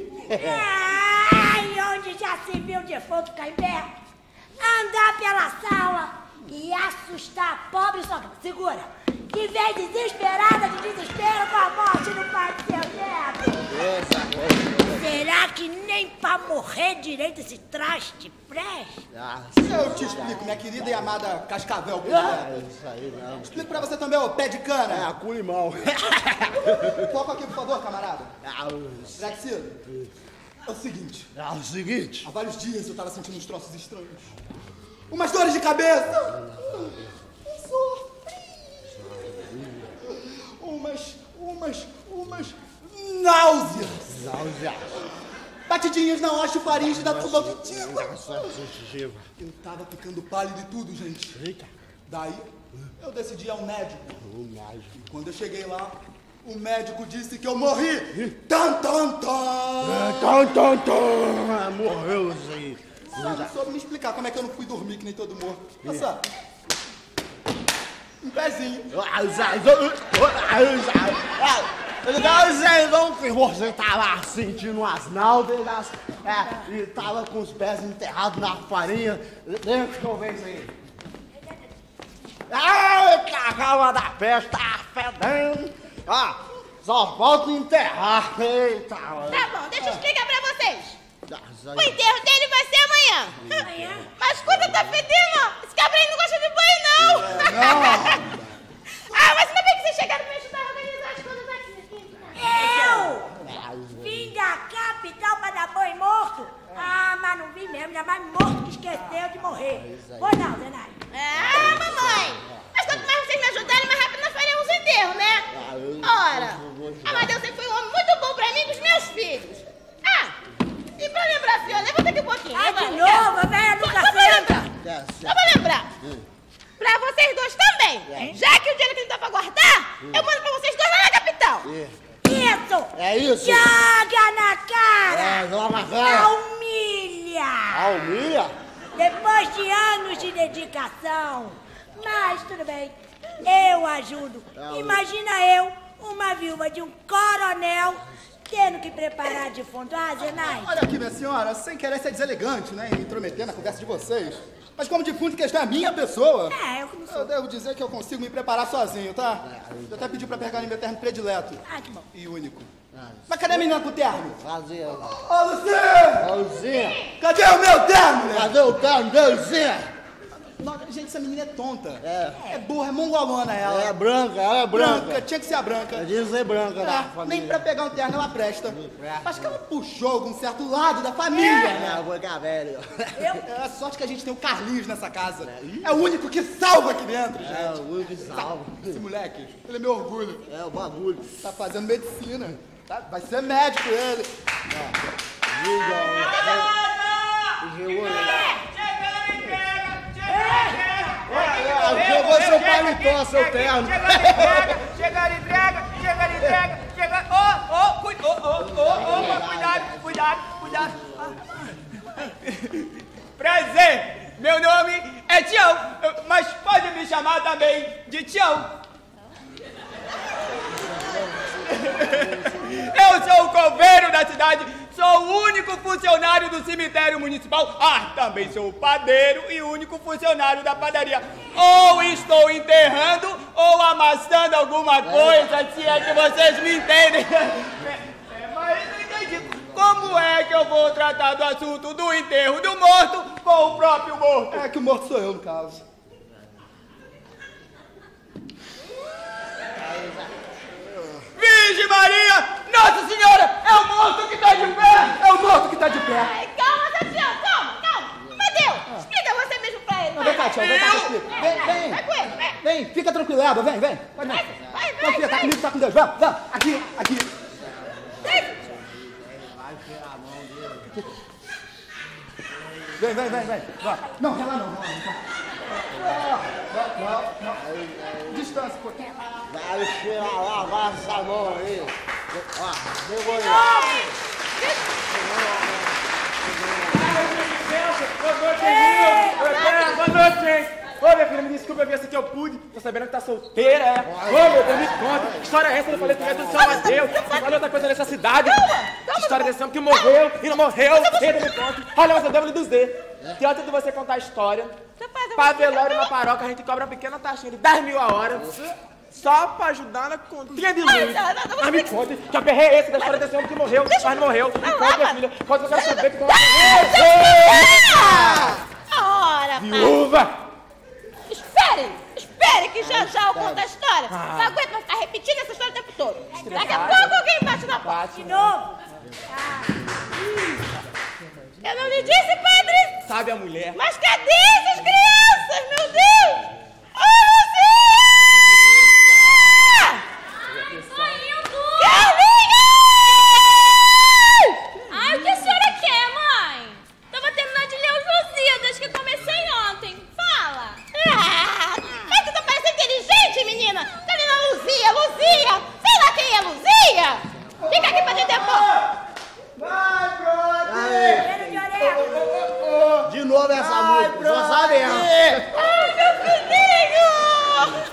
Ai, onde já se viu defunto ficar em pé? Andar pela sala e assustar a pobre sogra. Segura! Que vem desesperada de desespero com a morte do pai do seu neto. Será que nem pra morrer direito esse traste presta? Eu te explico, minha querida e amada Cascavel. Isso aí, não. Explico pra você também, ô pé de cana. É, cu limão. Foca aqui, por favor, camarada. Drexilo, é o seguinte. Há vários dias eu tava sentindo uns troços estranhos. Umas dores de cabeça. Umas náuseas. Batidinhas na osteofaringe da tuba auditiva. Eu tava ficando pálido e tudo, gente. Eita. Daí, eu decidi ir ao médico. E quando eu cheguei lá, o médico disse que eu morri. Morreu isso aí. Só não soube me explicar como é que eu não fui dormir que nem todo morto. Olha só. Um pezinho. Que você tava sentindo as náuseas e tava com os pés enterrados na farinha. Deixa eu ver isso aí. Ai, cagava da peste, tá fedendo. Só falta enterrar. Eita. Tá bom, deixa eu explicar pra vocês. O enterro dele vai ser amanhã. Mas quando tá fedendo, esse cabra aí não gosta de banho, não. Mas ainda bem que vocês chegaram pra me ajudar a organizar as coisas aqui. Eu vim da capital pra dar banho morto? Mas não vim mesmo, ainda mais morto que esqueceu de morrer. Pois não, Zenaide? Mamãe. Mas quanto mais vocês me ajudarem, mais rápido nós faremos o enterro, né? Ora, Amadeu sempre foi um homem muito bom pra mim e pros meus filhos. E pra lembrar, filha, levanta aqui um pouquinho. De novo, a velha nunca senta. Só pra lembrar. Pra vocês dois também. Já que o dinheiro que não dá pra guardar, eu mando pra vocês dois lá na capital. Isso! É isso? Joga na cara! Joga na cara! Humilha! Humilha? Depois de anos de dedicação. Mas tudo bem, eu ajudo. Imagina eu, uma viúva de um coronel, tendo que preparar defunto. Zenaide. Olha aqui, minha senhora, sem querer ser deselegante, né? E intrometer na conversa de vocês. Mas como defunto que está a minha pessoa, eu como sou. eu devo dizer que eu consigo me preparar sozinho, tá? Eu até pedi pra pegar em meu terno predileto. Que bom. E único. Mas cadê a menina com o terno? Vazia. Ô, Lucinha! Lucinha! Cadê o meu terno, né? Cadê o terno da Lucinha? Gente, essa menina é tonta. É burra, é mongolona ela. Ela é branca. Tinha que ser a branca. Tinha que ser branca da família. Nem pra pegar um terno ela presta. Acho que ela puxou algum certo lado da família, né? velho. É a sorte que a gente tem o Carlinhos nessa casa. É o único que salva aqui dentro, gente. É o único que salva. Esse moleque, ele é meu orgulho. É o bagulho. Tá fazendo medicina. Tá? Vai ser médico ele. Jogou seu paletó, seu terno. Chega ali, entrega. Cuidado. Prazer, meu nome é Tião, mas pode me chamar também de Tião. Eu sou o coveiro da cidade, sou o único funcionário do cemitério municipal. Também sou o padeiro e o único funcionário da padaria. Ou estou enterrando ou amassando alguma coisa, se é que vocês me entendem. Mas eu não entendi. Como é que eu vou tratar do assunto do enterro do morto com o próprio morto? É que o morto sou eu, no caso. Virgem Maria, Nossa Senhora, é o morto que tá de pé! É o morto que tá de pé! Calma, Santiago, calma! Amadeu, explica você mesmo pra ele. Vem cá, Tião, vem cá, explica. Vem. Vai com ele, vem. Vem, fica tranquilo, Eba, vem. Pode vir. Não, filha, tá comigo, tá com Deus. Vamos, aqui. Vem. Vai tirar a mão dele. Vem. Não, ela não. Distância, pô. Vai cheirar lá, vai essa mão aí. Ó, pegou aí. Boa noite, gente. Ô, minha filha, me desculpa, eu vi essa que eu pude. Tô sabendo que tá solteira, é? Ô, meu Deus, me conta. Que história é essa? Eu não falei que tu do Salvador. Não falei outra coisa nessa cidade. Que história desse homem que morreu e não morreu. Ele me conta. Olha, eu devo lhe dizer que antes de você contar a história, pra velório na paróquia, a gente cobra uma pequena taxinha de 10 mil a hora. Só pra ajudar na continha de luz. Mas me conta, que aperrei é esse da história desse homem que morreu, mas não morreu. Me conta, minha filha. Conta que eu quero saber que morreu. Ora, Viúva! Espere que já eu conto a história. Não aguento mais ficar repetindo essa história o tempo todo. Daqui a pouco alguém bate na porta. De novo. Eu não lhe disse, padre? Sabe a mulher? Mas cadê essas crianças, meu Deus? Ô, Luzia! Carlinhos! Ai, o que a senhora quer, mãe? Tava terminando de ler os Lusíadas que comecei ontem. Fala! Mas tu tá parecendo inteligente, menina! Tá lendo Luzia! Sei lá quem é Luzia! Fica aqui pra gente depois! Vai, brother! Cheiro de orelha. De novo essa música, tô sabendo. Ai, meu filhinho!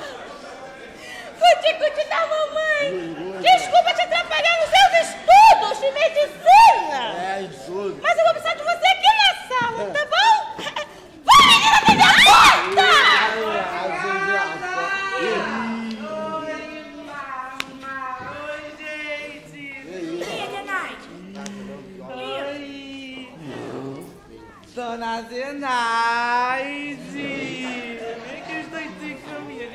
Cuti da mamãe! Desculpa te atrapalhar nos seus estudos de medicina! É, isso. Mas eu vou precisar de você aqui na sala, tá bom? Vai, menina, atende a porta! Dona Zenaide, vem que eu estou aqui comigo.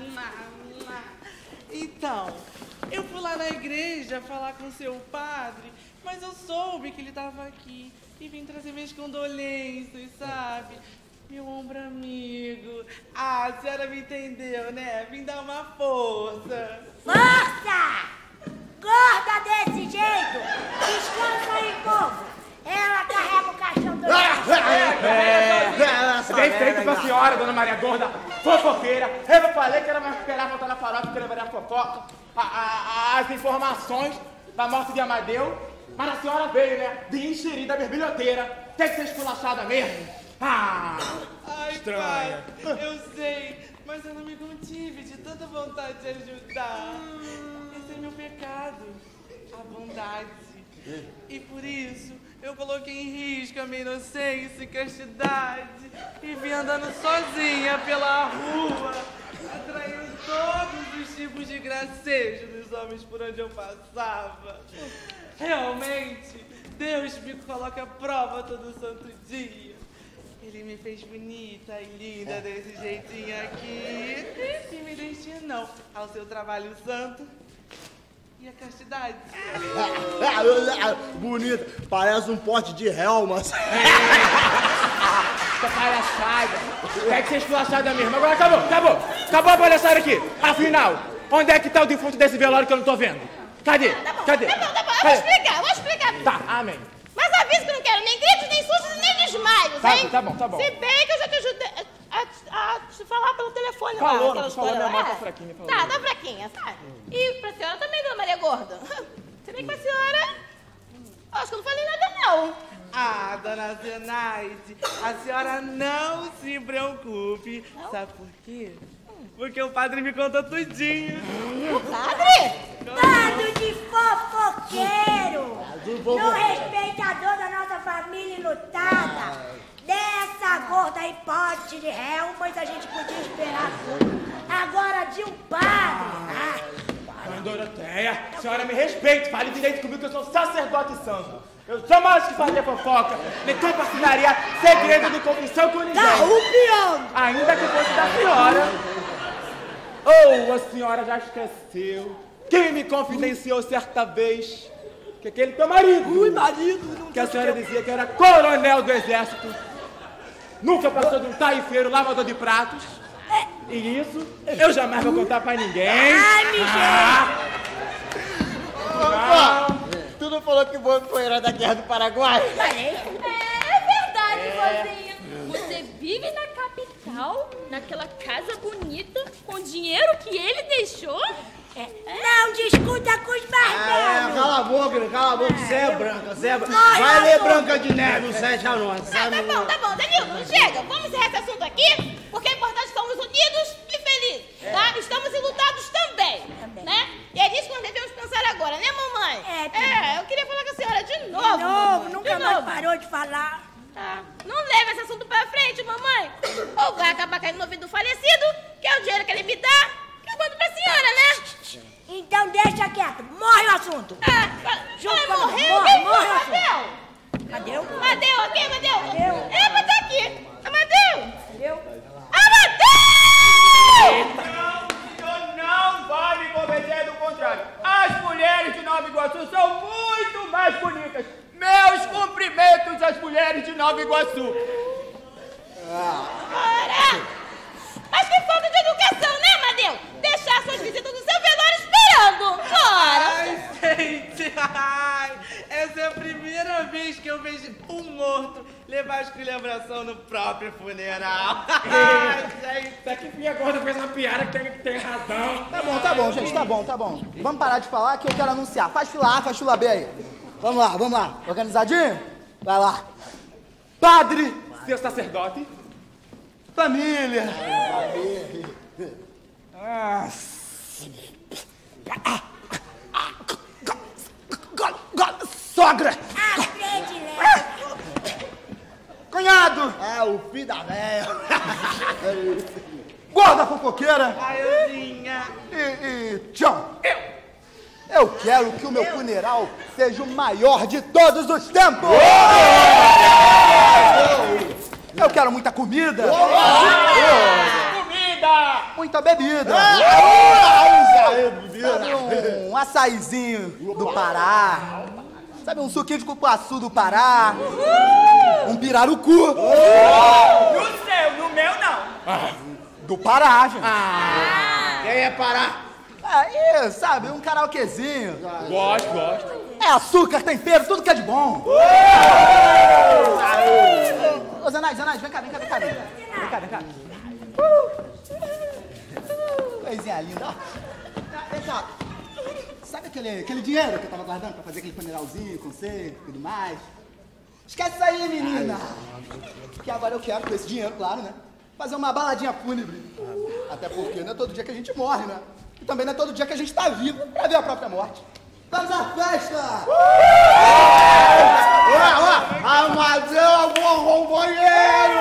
Então, eu fui lá na igreja falar com seu padre, mas eu soube que ele estava aqui e vim trazer minhas condolências, sabe? Meu ombro amigo. Ah, a senhora me entendeu, né? Vim dar uma força. Força! Gorda desse jeito! Descansa aí, povo! Ela carrega o caixão do Bem feito pra senhora, dona Maria Gorda, fofoqueira. Eu falei que ela vai esperar voltar na farofa que levaria a fofoca, as informações da morte de Amadeu. Mas a senhora veio, né? De enxerida da berbilhoteira. Tem que ser esculachada mesmo. Ah, Ai, estranha. pai, eu sei, mas eu não me contive de tanta vontade de ajudar. Esse é meu pecado, a bondade. E por isso, eu coloquei em risco a minha inocência e castidade e vim andando sozinha pela rua, atraindo todos os tipos de gracejo dos homens por onde eu passava. Realmente, Deus me coloca à prova todo santo dia. Ele me fez bonita e linda desse jeitinho aqui e me destinou ao seu trabalho santo e a castidade. Bonita, parece um pote de Helmas. Essa palhaçada. Tem que ser esculachada mesmo. Agora acabou a palhaçada aqui. Afinal, onde é que tá o defunto desse velório que eu não tô vendo? Cadê? Cadê? Tá bom, eu vou explicar. Tá, amém. Mas avisa que eu não quero nem gritos, nem sustos, nem desmaios, hein? Tá bom. Se bem que eu já te ajudei a te falar pelo telefone lá. Falou, aquela tu falou, história minha lá. mãe tá fraquinha. Falou. Tá fraquinha, sabe? E pra senhora também, dona Maria Gorda. Se bem que pra senhora, acho que eu não falei nada, não. Ah, dona Zenaide, a senhora não se preocupe. Não? Sabe por quê? Porque o padre me contou tudinho. O padre? Bando de fofoqueiro! No respeitador da nossa família enlutada! Dessa gorda hipótese de réu, pois a gente podia esperar tudo. Agora de um padre! Mãe Doroteia, a senhora me respeite, fale direito comigo que eu sou sacerdote santo. Eu jamais que fazia fofoca, nem compartilharia segredo de confissão com ninguém. Tá rupiando! Ainda que fosse da senhora. Ou a senhora já esqueceu quem me confidenciou certa vez que aquele teu marido, que a senhora dizia que era coronel do exército, nunca passou de um taifeiro lavador de pratos. E isso eu jamais vou contar pra ninguém. Ai, Tu não falou que o boi foi herói da Guerra do Paraguai? É verdade, mozinha. Você vive na capital, naquela casa bonita, com o dinheiro que ele deixou? Não discuta com os mais velhos. Cala a boca, Zé é Branca, Zé é Branca. Vai ler Branca de Neve, o Zé já não. Tá bom, Danilo, chega. Vamos encerrar esse assunto aqui, porque é importante que estamos unidos e felizes, tá? Estamos enlutados também, né? E é nisso que nós devemos pensar agora, né, mamãe? Eu queria falar com a senhora de novo. Nunca mais parou de falar. Não leve esse assunto pra frente, mamãe. Ou vai acabar caindo no ouvido do falecido, que é o dinheiro que ele me dá, que eu mando pra senhora, né? Então deixa quieto, morre o assunto. Morreu? Quem foi, Amadeu? Cadê o? Amadeu, aqui, Amadeu. Mas tá aqui. Amadeu. Cadê? Amadeu! Senhor não vai me convencer do contrário. As mulheres de Nova Iguaçu são muito mais bonitas. Meus cumprimentos às mulheres de Nova Iguaçu. Ora! Mas que falta de educação, né, Amadeu? Deixar suas visitas no seu velório esperando. Ora! Ai, gente, essa é a primeira vez que eu vejo um morto levar a esculhambração no próprio funeral. Ai, gente. Até que fim agora fez uma piada que tem razão. Tá bom, gente, tá bom. Vamos parar de falar que eu quero anunciar. Faz fila A, faz fila B aí. Vamos lá. Organizadinho? Vai lá. Padre. Seu sacerdote. Família. Sogra. Cunhado. O filho da véia. Gorda fofoqueira. Euzinha. E John. Eu quero que o meu funeral seja o maior de todos os tempos. Eu quero muita comida. Muita bebida. Sabe um açaizinho do Pará. Sabe um suquinho de cupuaçu do Pará. Um pirarucu. No seu, no meu não. Do Pará, gente. Quem é Pará? Aí, sabe, um karaokezinho. Gosto. É açúcar, tempero, tudo que é de bom. Ô, Zanais, vem cá. Vem cá. Coisinha linda, ó. Vem cá. Sabe aquele dinheiro que eu tava guardando pra fazer aquele funeralzinho com você e tudo mais? Esquece isso aí, menina. Porque agora eu quero, com esse dinheiro, claro, né? Fazer uma baladinha fúnebre. Até porque não é todo dia que a gente morre, né? E também não é todo dia que a gente tá vivo pra ver a própria morte. Vamos à festa! Amadeu é um bom companheiro!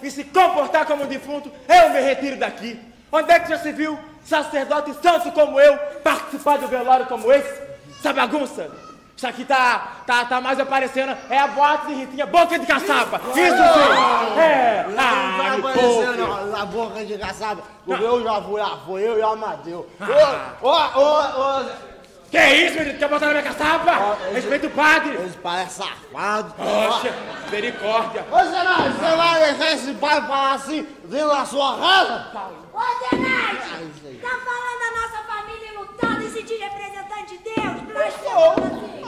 e se comportar como um defunto, eu me retiro daqui. Onde é que já se viu sacerdote santo como eu participar do velório como esse? Essa bagunça? Isso aqui tá mais aparecendo, é a boate de Ritinha, boca de caçapa. Isso sim! É! Não vai aparecer, não, na boca de caçapa. Eu já fui eu e o Amadeu. Que isso, menino? Quer botar na minha caçapa? Respeita o padre! Esse pai é safado. Poxa, misericórdia! Você vai deixar esse pai falar assim dentro da sua casa? Ô, Zenaide, tá falando da nossa família lutando e se diz representante de Deus? Blasfemando assim.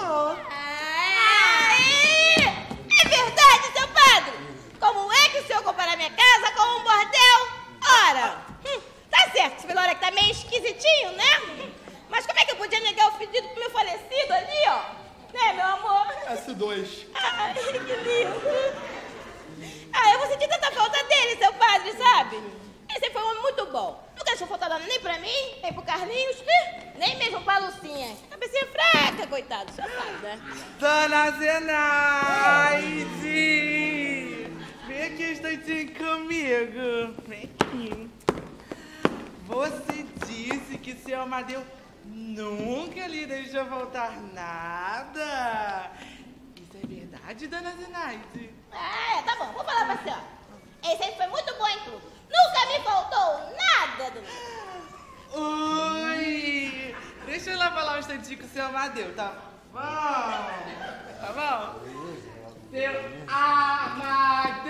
É verdade, seu padre? Como é que o senhor compara minha casa com um bordel? Ora, tá certo, esse velório aqui tá meio esquisitinho, né? Mas como é que eu podia negar o pedido pro meu falecido ali, ó? Né, meu amor? S2. Ai, que lindo. Eu vou sentir tanta falta dele, seu padre, sabe? Ele sempre foi um homem muito bom. Nunca deixou faltar nada nem pra mim, nem pro Carlinhos, nem mesmo pra Lucinha. Cabecinha fraca, coitado, já sabe, né? Dona Zenaide! Vem aqui um instantinho comigo. Vem aqui. Você disse que seu Amadeu nunca lhe deixou faltar nada. Isso é verdade, dona Zenaide? Tá bom, vou falar pra senhora. Ele sempre foi muito bom em tudo. Nunca me faltou nada, dona. Ui! Deixa eu lá falar um instantinho com o seu Amadeu, tá bom? Tá bom? Seu Amadeu!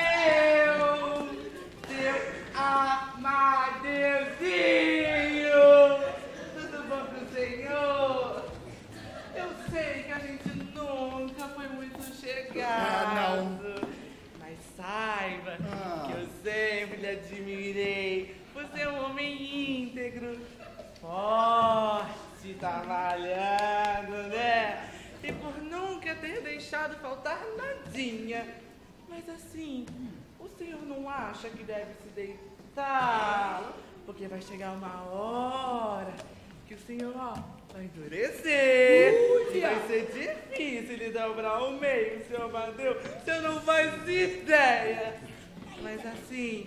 Seu Amadeuzinho! Tudo bom com o senhor? Eu sei que a gente nunca foi muito chegado. Não. Mas saiba que eu sempre lhe admirei. Você é um homem íntegro, forte, trabalhando, né? E por nunca ter deixado faltar nadinha. Mas assim, o senhor não acha que deve se deitar? Porque vai chegar uma hora que o senhor, vai endurecer. E vai ser difícil lhe dobrar o meio, seu Amadeu. O senhor não faz ideia. Mas assim,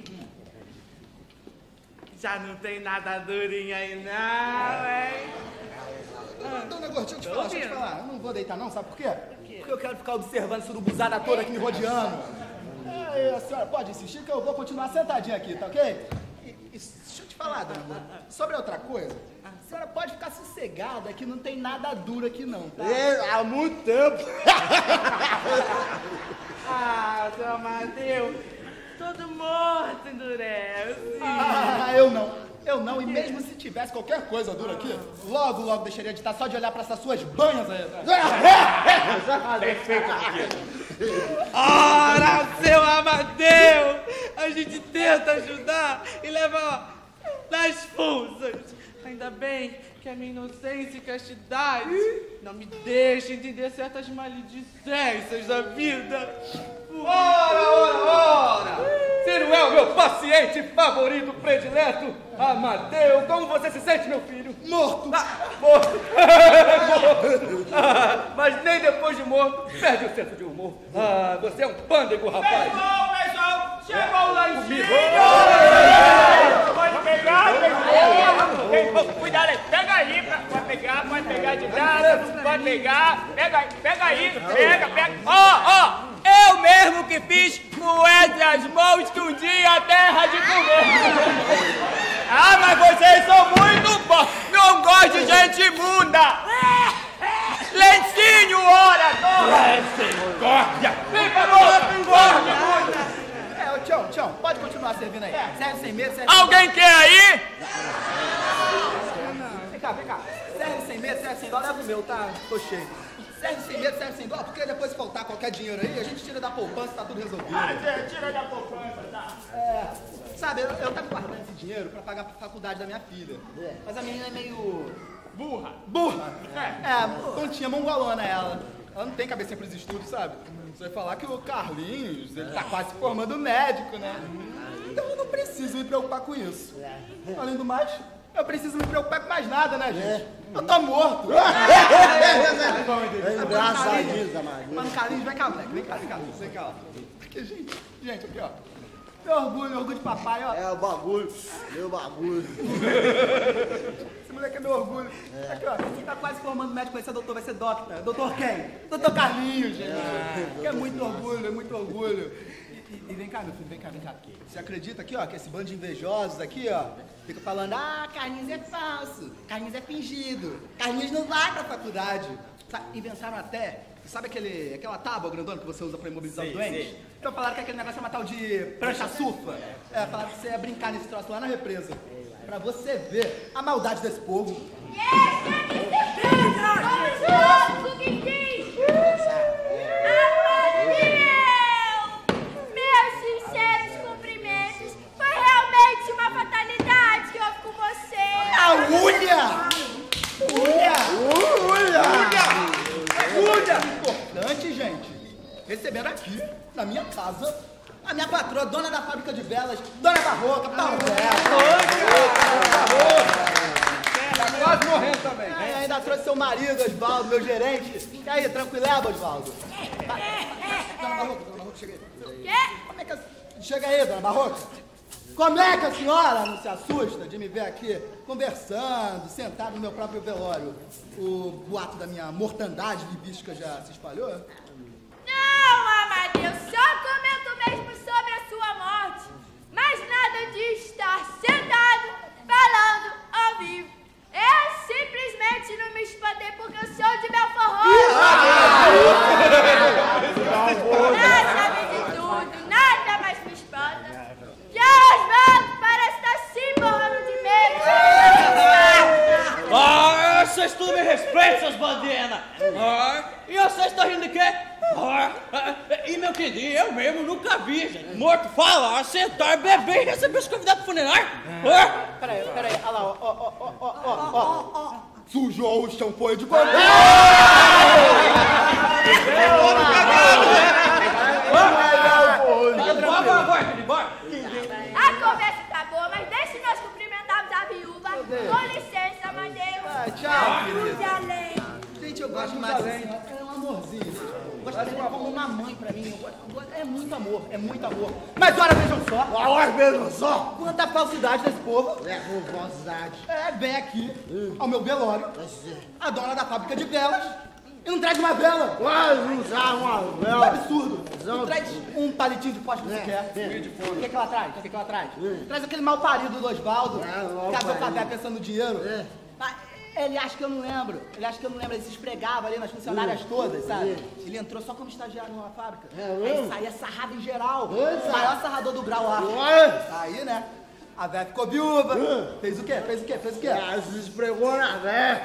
já não tem nada durinho aí não, hein? Dona Gordinha, deixa eu te falar. Eu não vou deitar não, sabe por quê? Porque eu quero ficar observando essa urubuzada toda aqui me rodeando. A senhora pode insistir que eu vou continuar sentadinha aqui, tá ok? E deixa eu te falar, dona, sobre outra coisa. A senhora pode ficar sossegada que não tem nada duro aqui não, tá? Há muito tempo. Seu Amadeu, todo morto endurece. Eu não, e mesmo se tivesse qualquer coisa dura aqui, logo deixaria de estar só de olhar pra essas suas banhas aí. Perfeito, Ora, seu Amadeu, a gente tenta ajudar e leva nas forças. Ainda bem que a minha inocência e castidade não me deixam entender certas maledicências da vida. Ora! Se não é o meu paciente favorito predileto, Amadeu, como você se sente, meu filho? Morto! Morto! Mas nem depois de morto, perde o senso de humor. Você é um pândego, rapaz. Pessoal, chegou o lanchinho! Pode pegar, cuidado aí, pega aí, pode pegar de graça, pode pegar, pega aí, pega. Ó, eu mesmo que fiz com as mãos que um dia a terra de comer. Mas vocês são muito bons, não gosto de gente imunda. Lencinho, ora, Misericórdia! fica bom, Tião, pode continuar servindo aí. Serve sem medo, serve alguém quer aí? Vem cá. Serve sem medo, serve sem dó, leva o meu, tá? Tô cheio. Serve sem medo, serve sem dó, porque depois se faltar qualquer dinheiro aí, a gente tira da poupança e tá tudo resolvido. Tira da poupança, tá? Sabe, eu tava guardando esse dinheiro pra pagar a faculdade da minha filha. Mas a menina é meio... Burra. Tontinha, mongolona ela. Ela não tem cabecinha pros estudos, sabe? Você vai falar que o Carlinhos, ele tá quase se formando médico, né? Então eu não preciso me preocupar com isso. Além do mais, eu preciso me preocupar com mais nada, né, gente? Eu tô morto. Engraçadinho, Amadeu. Mano, Carlinhos, vem cá, moleque. Vem cá. Aqui, gente, aqui, ó. Meu orgulho de papai, ó. É o bagulho, meu bagulho. Esse moleque é meu orgulho. Aqui, ó, quem tá quase formando médico vai ser doutor, vai ser doctor. Doutor quem? Doutor Carlinhos, gente. Que é muito orgulho, é muito orgulho. E vem cá, meu filho, vem cá. Você acredita aqui, ó, que esse bando de invejosos aqui, ó, fica falando, Carlinhos é falso, Carlinhos é fingido, Carlinhos não vai pra faculdade. Inventaram até, sabe aquela tábua grandona que você usa pra imobilizar os doentes? Então falaram que aquele negócio é uma tal de prancha-sufa. Falaram que você ia brincar nesse troço lá na represa. Pra você ver a maldade desse povo. Meus sinceros cumprimentos. Foi realmente uma fatalidade que houve com você. A unha! Importante, gente. Recebendo aqui, na minha casa, a minha patroa, dona da fábrica de velas, Dona Barroca. Tá quase morrendo também. Ainda trouxe seu marido, Osvaldo, meu gerente. E aí, tranquileba, Osvaldo? Dona Barroca, chega aí. Como é que chega aí, Dona Barroca? Como é que a senhora não se assusta de me ver aqui conversando, sentado no meu próprio velório? O boato da minha mortandade libística já se espalhou? Não, Amadeu, só comento mesmo sobre a sua morte. Mas nada de estar sentado, falando ao vivo. Eu simplesmente não me espantei porque eu sou de Belfort Roxo. Nada sabe de tudo, nada mais me espanta. Já Osvaldo parece estar se morrendo de medo. Vocês tudo me respeitam, seus bandinas. E vocês estão rindo de quê? E meu querido, eu mesmo nunca vi, gente. Morto falar, sentar, beber e receber os convidados pro funerário. Peraí, olha lá, ó. Sujou o champanhe de bandeira. A conversa tá boa, mas deixe nós cumprimentarmos a viúva. Com licença, Amadeu. Tchau, querida. Gente, eu gosto mais da senhora. É um amorzinho. Eu gosto dela como uma mãe pra mim. É muito amor, é muito amor. Mas olha, vejam só. Quanta falsidade desse povo. Falsidade. Vem aqui, ao meu velório, a dona da fábrica de velas, e não traz uma vela. Usar uma É um vela. absurdo. Não traz um palitinho de pó que você quer. O que ela traz? Traz aquele mal parido do Osvaldo. Casou com a véia pensando no dinheiro. Ele acha que eu não lembro. Ele se esfregava ali nas funcionárias todas, sabe? Ele entrou só como estagiário numa fábrica. Aí saía sarrado em geral. O maior sarrador do grau lá. Aí, né? A véia ficou viúva. Fez o quê? Se esfregou na véia.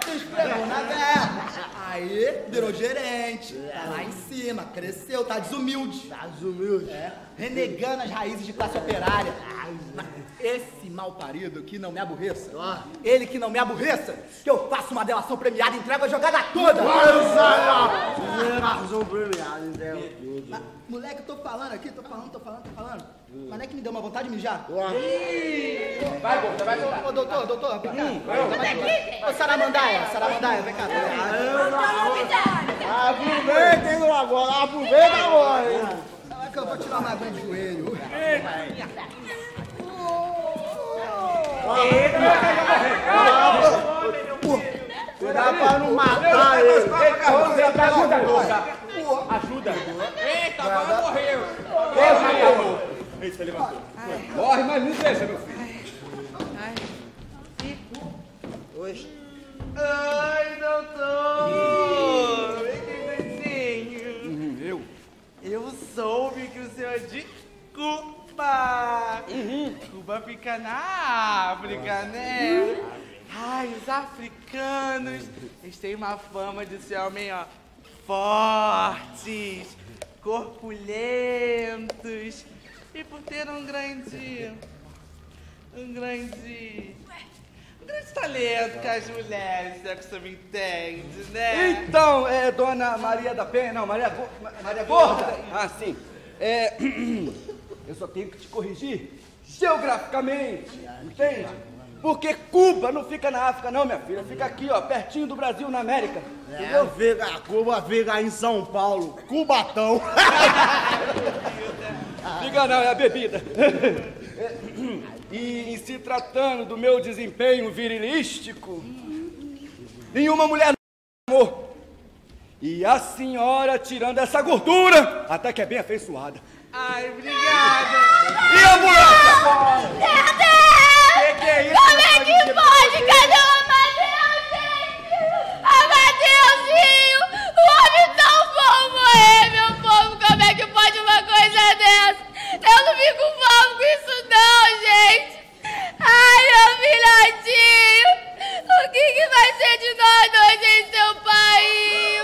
Aí virou gerente. Tá lá em cima, cresceu, tá desumilde. Renegando as raízes de classe operária. Esse mal parido que não me aborreça. Ele que não me aborreça, que eu faço uma delação premiada e entrego a jogada toda. Delação premiada, entrega tudo. Moleque, eu tô falando aqui, tô falando. Mas não é que me deu uma vontade de mijar? Vai, Gorda, vai juntar. Ô, doutor, vem cá. Ô, Saramandaia, vem cá. Aproveitem agora, aproveita agora. É que eu vou tirar uma aguinha de joelho. Cuidado pra não matar ele. Ajuda. Eita, agora morreu. Eita, levantou. Corre, mas não deixa, meu filho. Ai, doutor! Vem que bonitinho. Eu soube que o senhor é de Cuba. Cuba fica na África, né? Ai, os africanos, eles têm uma fama de ser homem, ó, fortes, corpulentos e por ter um grande talento com as mulheres, se é que você me entende, né? Então, dona Maria da Penha, não, Maria Gorda. Ah, sim. Eu só tenho que te corrigir geograficamente, entende? Porque Cuba não fica na África, não, minha filha. Fica aqui, ó, pertinho do Brasil, na América. Cuba fica em São Paulo, Cubatão. Liga não, é a bebida. E em se tratando do meu desempenho virilístico, nenhuma mulher amor. E a senhora tirando essa gordura, até que é bem afeiçoada. Ai, obrigada. E a ambulância? Meu Deus! Que é isso? Como é que pode? Cadê o Amadeu, gente? Amadeuzinho! O homem tão bom morrer, meu povo! Como é que pode uma coisa dessa? Eu não fico mal com isso não, gente! Ai, meu filhotinho! O que vai ser de nós dois em seu país?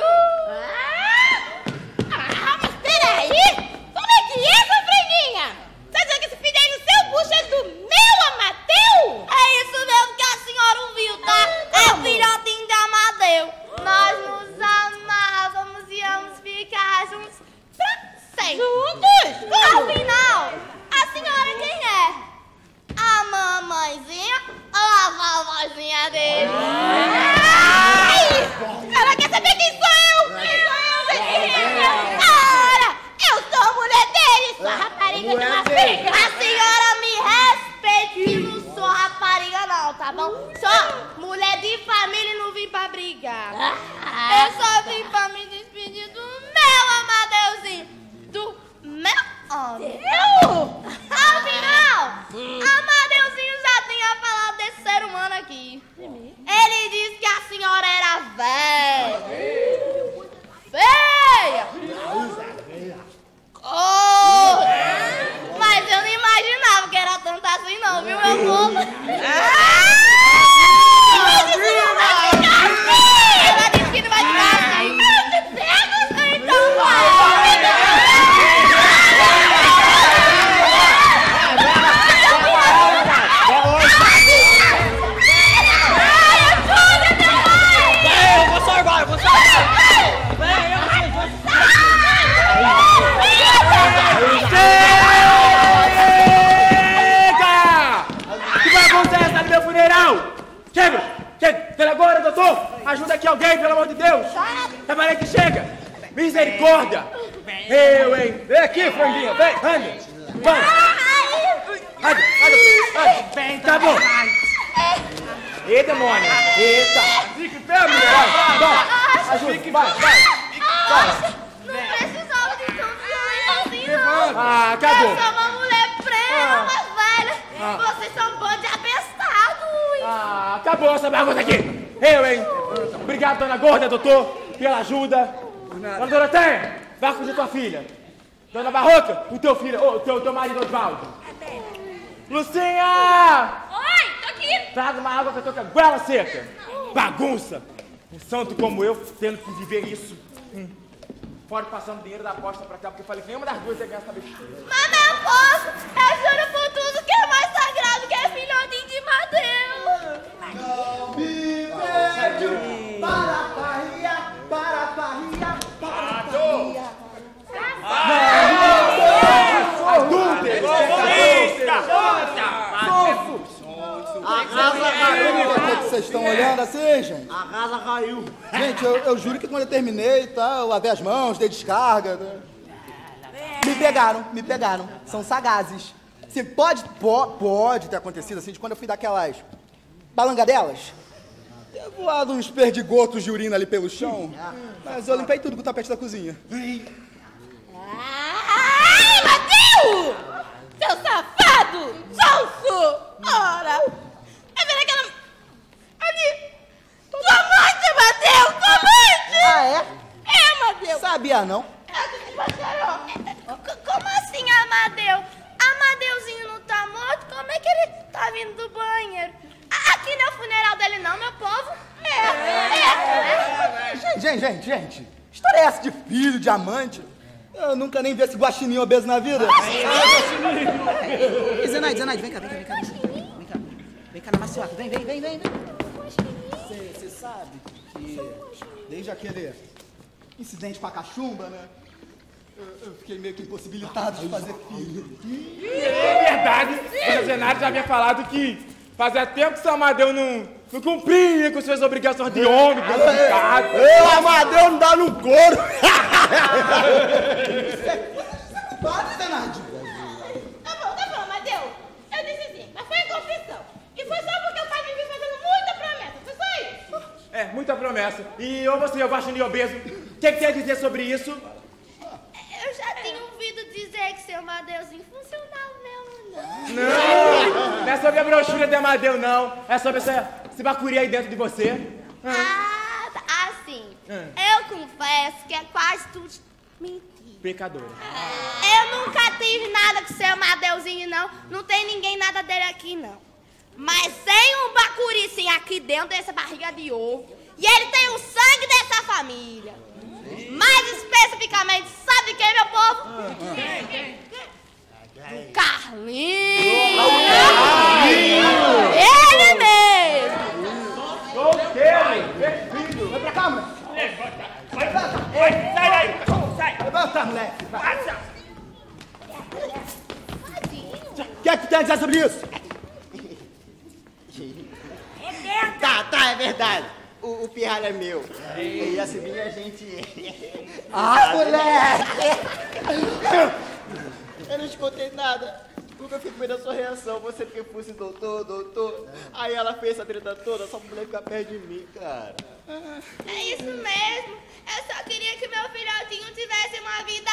Mas peraí! Como é que é, sofreninha? Tá dizendo que esse filho aí no seu bucho é do meu Amadeu? É isso mesmo que a senhora ouviu, tá? É o filhotinho de Amadeu. Nós nos amávamos e íamos ficar juntos pra sempre. Juntos? Afinal, a senhora quem é? A mamãezinha ou a vovozinha dele? Ai! Ela quer saber quem sou eu? Quem sou eu, Zequinha? Ora, eu sou a mulher dele, sua rapariga de uma fica. A senhora me respeite que não sou rapariga não, tá bom? Sou mulher de família e não vim pra brigar. Eu só vim pra me despedir do meu Amadeuzinho. Do meu homem. Afinal, Amadeuzinho já tinha falado desse ser humano aqui. Ele disse que a senhora era velha. Feia. Oh, mas eu não imaginava que era tanto assim não, viu, meu povo? Ela disse que não vai ficar assim. Eu te pego, então vai. Eu vou salvar, eu vou salvar. No meu funeral! Chega! Chega! Pela agora, doutor! Ajuda aqui alguém, pelo amor de Deus! Trabalha que chega! Misericórdia! Eu, hein! Vem aqui, franguinha! Vem! Anda! Vamos! Anda! Vem! Tá bom! Ê, demônio! Eita! Fique em pé, mulher! Vai! Ajuda! Vai! Não precisava de tanto assim, não! Ah, acabou! Eu sou uma mulher preta, mais velha! Vocês são um bando de abestados! Ah, acabou essa bagunça aqui! Eu, hein? Obrigado, dona Gorda, doutor, pela ajuda. Dona Doroteia, vai cuidar da tua filha. Dona Barroca, o teu filho, o teu marido Osvaldo. Lucinha! Oi, tô aqui. Traga uma água que eu tô com a goela seca. Bagunça! Um santo como eu, tendo que viver isso. Fora passando dinheiro da aposta pra cá, porque eu falei que nenhuma das duas ia ganhar essa besteira. Mas meu povo, eu juro por tudo que é mais sagrado que é filhotinho de Amadeu. Não me pede para a Bahia, para a Bahia, para a Bahia. Arrasa caiu! O que vocês estão olhando assim, gente? Arrasa caiu. Gente, eu juro que quando eu terminei, tá, eu lavei as mãos, dei descarga. Né? Me pegaram. São sagazes. Assim, pode ter acontecido assim, de quando eu fui daquelas balangadelas. Ter voado uns perdigotos de urina ali pelo chão. Mas eu limpei tudo com o tapete da cozinha. Ai, Amadeu! Seu safado! Sonso! Ora! É ver aquela... Ali! Tua amante, Amadeu! Tua amante! Ah, é? É, Amadeu! Sabia não? Como assim, Amadeu? Amadeuzinho não tá morto? Como é que ele tá vindo do banheiro? Aqui não é o funeral dele não, meu povo? Gente. História é essa de filho, de amante? Eu nunca nem vi esse guaxininho obeso na vida. Zenaide, vem cá. Vem cá na maciota, vem. Você sabe que desde aquele incidente com a cachumba, né? Eu fiquei meio que impossibilitado de fazer filho. É verdade, o Zenaide já havia falado que fazia tempo que o seu Amadeu não cumpria com suas obrigações de homem, complicado. O Amadeu não dá no couro. Para, Zenaide. É, muita promessa. E ô você, baixinho obeso, o que tem a dizer sobre isso? Eu já tinha ouvido dizer que seu Amadeuzinho funcionava mesmo, não. Não é sobre a brochura de Amadeu, não. É sobre esse bacuri aí dentro de você. Assim, eu confesso que é quase tudo mentira. Pecadora. Eu nunca tive nada com seu Amadeuzinho, não. Não tem ninguém nada dele aqui, não. Mas tem um bacuri, sim, aqui dentro dessa barriga de ovo. E ele tem o sangue dessa família. Mais especificamente, sabe quem, meu povo? O Carlinhos! Ele mesmo! Solteiro! Filho! Vai pra cá, moleque! Sai daí! Sai! Levanta, moleque! O que é que tu tem a dizer sobre isso? Tá, é verdade. O pirralho é meu. E a Sibylle a gente... moleque! Eu não te contei nada. Porque eu fico vendo a sua reação. Você que fosse doutor. Aí ela fez essa treta toda só pra mulher ficar perto de mim, cara. É isso mesmo. Eu só queria que meu filhotinho tivesse uma vida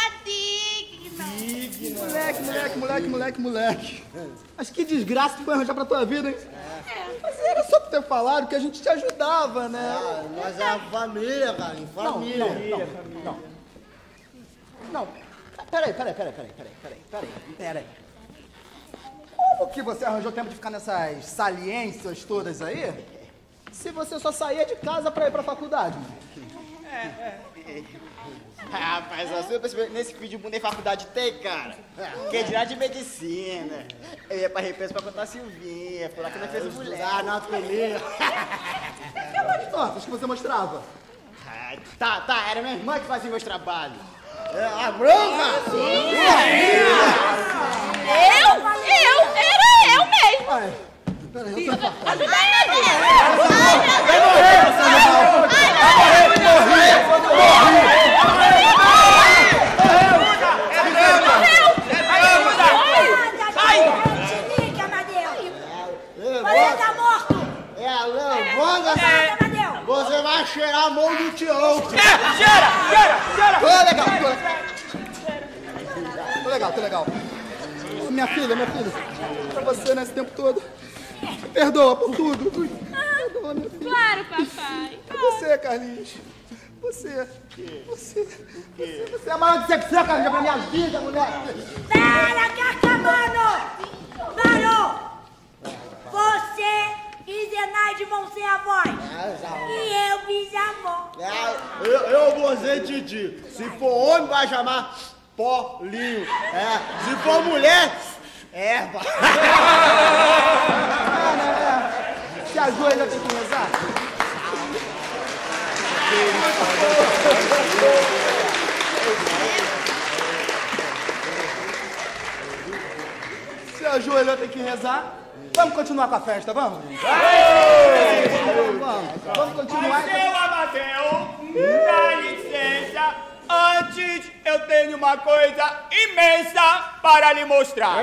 digna. Moleque. Mas que desgraça que foi arranjar pra tua vida, hein? Mas era só pra ter falado que a gente te ajudava, né? Nós é a família, cara. Família. Não. Peraí. Como que você arranjou tempo de ficar nessas saliências todas aí? Se você só saía de casa pra ir pra faculdade? Rapaz, você percebeu que nesse vídeo nem faculdade tem, cara. Quer dirá de medicina. Eu ia pra Repensa pra contar a Silvinha. Foi lá que nós fez mulher. Anatomia. Que é de tortas que você mostrava? Tá, era minha irmã que fazia meus trabalhos. A bronca? Era eu mesmo. Ai, peraí, eu tô Você vai cheirar a mão do Tião. Cheira! Tô legal. Minha filha, pra você nesse tempo todo. Me perdoa por tudo. Perdoa, minha filha. Claro, papai. Você, Carlinhos. Você é a maior decepção, Carlinhos, pra minha vida, moleque. Pera, Cacamano! Parou! Você e Zenaide vão ser avós. E eu bisavó. Eu vou ser Didi. Se for homem, vai chamar Polinho. Se for mulher, erva. Se ajoelha, tem que rezar. Se ajoelhou, tem que rezar. Vamos continuar com a festa, vamos? Vamos continuar. Seu Amadeu, dá licença. Antes, eu tenho uma coisa imensa para lhe mostrar.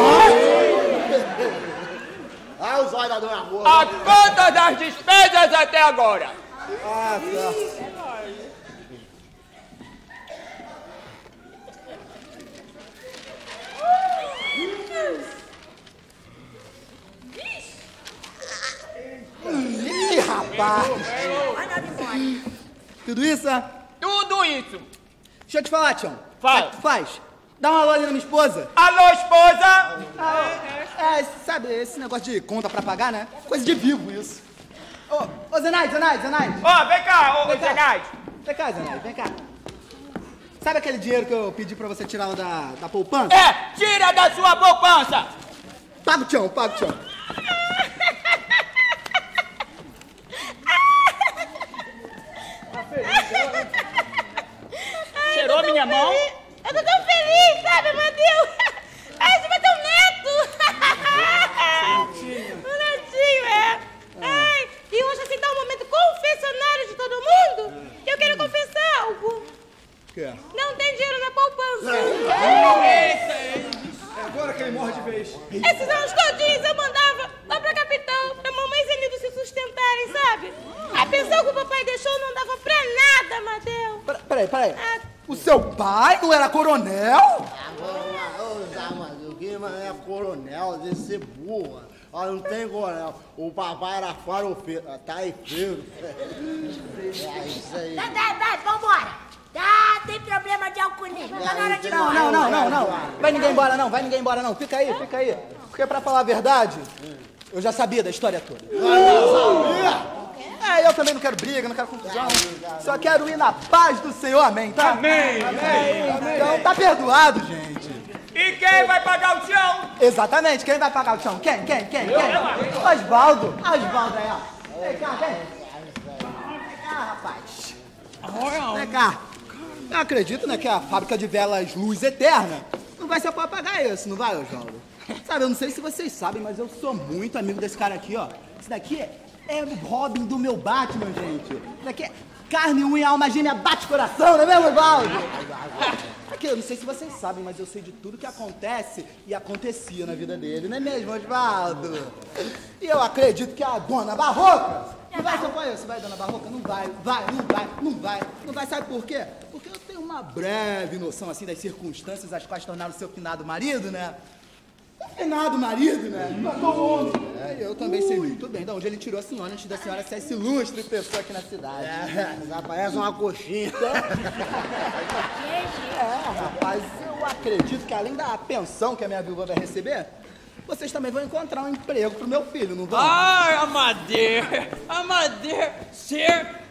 Os olhos da Dona Moura. A conta das despesas até agora. Ih, rapaz! Tudo isso, é? Tudo isso. Deixa eu te falar, Tião. Fala. O que tu faz? Dá uma alô ali na minha esposa. Alô, esposa. Sabe, esse negócio de conta pra pagar, né? Coisa de vivo isso. Ô, Zenaide. Ó, vem cá, Zenaide. Vem cá, Zenaide, vem cá. Sabe aquele dinheiro que eu pedi pra você tirar lá da poupança? Tira da sua poupança. Paga o Tião. Cheirou minha mão? Eu tô tão feliz, sabe, meu Deus? Ai, você vai ter um neto! Um netinho, Ai, e hoje assim tá um momento confessionário de todo mundo. Eu quero confessar algo. O que é? Não tem dinheiro na poupança. Agora que ele morre de vez. Esses anos todinhos eu mandava lá pra capital, pra mamãe Zenildo se sustentarem, sabe? A pensão que o papai deixou não dava pra nada, Amadeu. Peraí. O seu pai não era coronel? Amadeu, quem é coronel desse burro? Não tem coronel. O papai era farofeiro, taifeiro. É isso aí. Vai, vambora. Tá, tem problema de alcoolismo. Tá na hora de ir embora. Não. Vai ninguém embora não. Fica aí. Porque pra falar a verdade, eu já sabia da história toda. Eu também não quero briga, não quero confusão. Só quero ir na paz do Senhor, amém, tá? Amém. Então tá perdoado, gente. E quem vai pagar o chão? Exatamente, quem vai pagar o chão? Quem? Osvaldo aí, ó. Vem cá, rapaz. Vem cá. Eu acredito, né, que a fábrica de velas Luz Eterna não vai ser pra pagar isso, não vai, Osvaldo? Sabe, eu não sei se vocês sabem, mas eu sou muito amigo desse cara aqui, ó. Esse daqui é o Robin do meu Batman, gente. Esse daqui é carne, unha, alma gêmea, bate coração, não é mesmo, Osvaldo? Aqui, eu não sei se vocês sabem, mas eu sei de tudo que acontece e acontecia na vida dele, não é mesmo, Osvaldo? E eu acredito que a dona Barroca não vai, seu pai, você vai, dona Barroca? Não vai, sabe por quê? Porque eu tenho uma breve noção, assim, das circunstâncias às quais tornaram seu finado marido, né? O finado marido, né? Matou o homem. Eu também sei muito bem de onde ele tirou a senhora antes da senhora ser essa ilustre pessoa aqui na cidade. Já parece uma coxinha. Rapaz, eu acredito que além da pensão que a minha viúva vai receber, vocês também vão encontrar um emprego pro meu filho, não vão? Ai, Amadeu, ser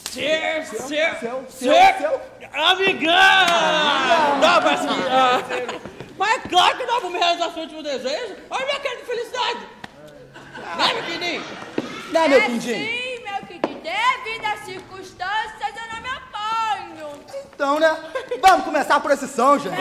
amigão! Não, mas é claro que nós vamos realizar seu último desejo. Olha a minha cara de felicidade. Não é, meu quindinho? Não é, meu quindinho? Sim, meu quindinho. Devido às circunstâncias, eu não me apanho. Então, né? Vamos começar a procissão, gente.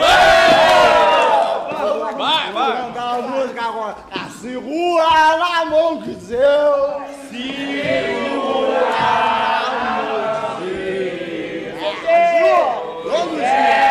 Vai. Cantar a música agora. Segura na mão de Deus. Segura na mão de Deus. Vamos ver.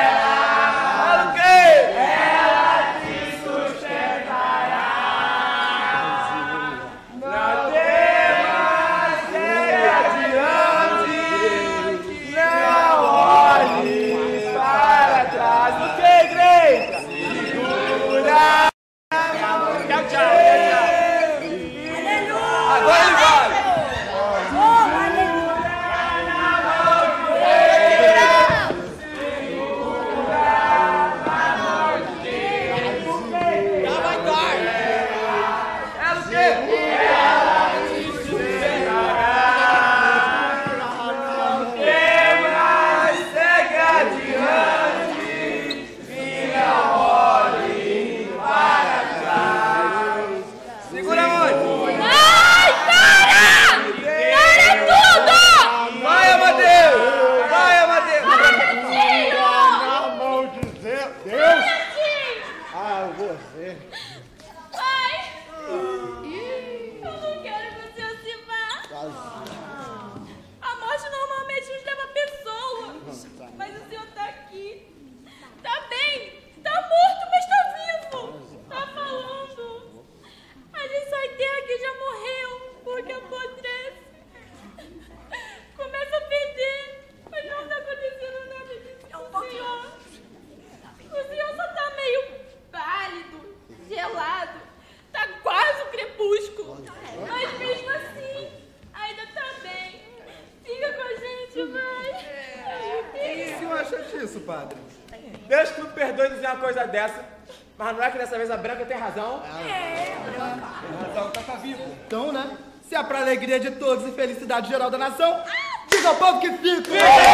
Deus que me perdoe dizer uma coisa dessa, mas não é que dessa vez a Branca tem razão? Tem razão, tá vivo. Então, né? Se é pra alegria de todos e felicidade geral da nação, diga ao povo que fica!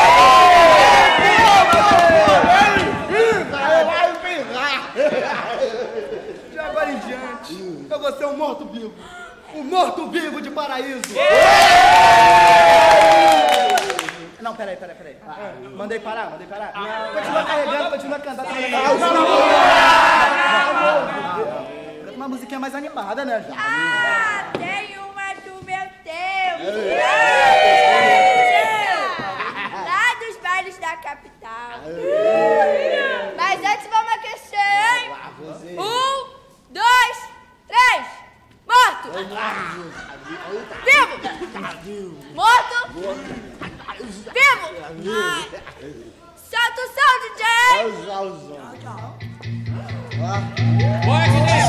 Vai pegar! De agora em diante, eu vou ser um morto-vivo. Um morto-vivo de paraíso! Não, peraí. Mandei parar. Continua carregando, continua cantando. Uma musiquinha mais animada, né, já? Tem uma do meu tempo. Lá dos bailes da capital. Mas antes vamos aquecer, hein? 1, 2, 3. Morto! Vivo! Morto? Vivo? Solta o som, DJ! Bora,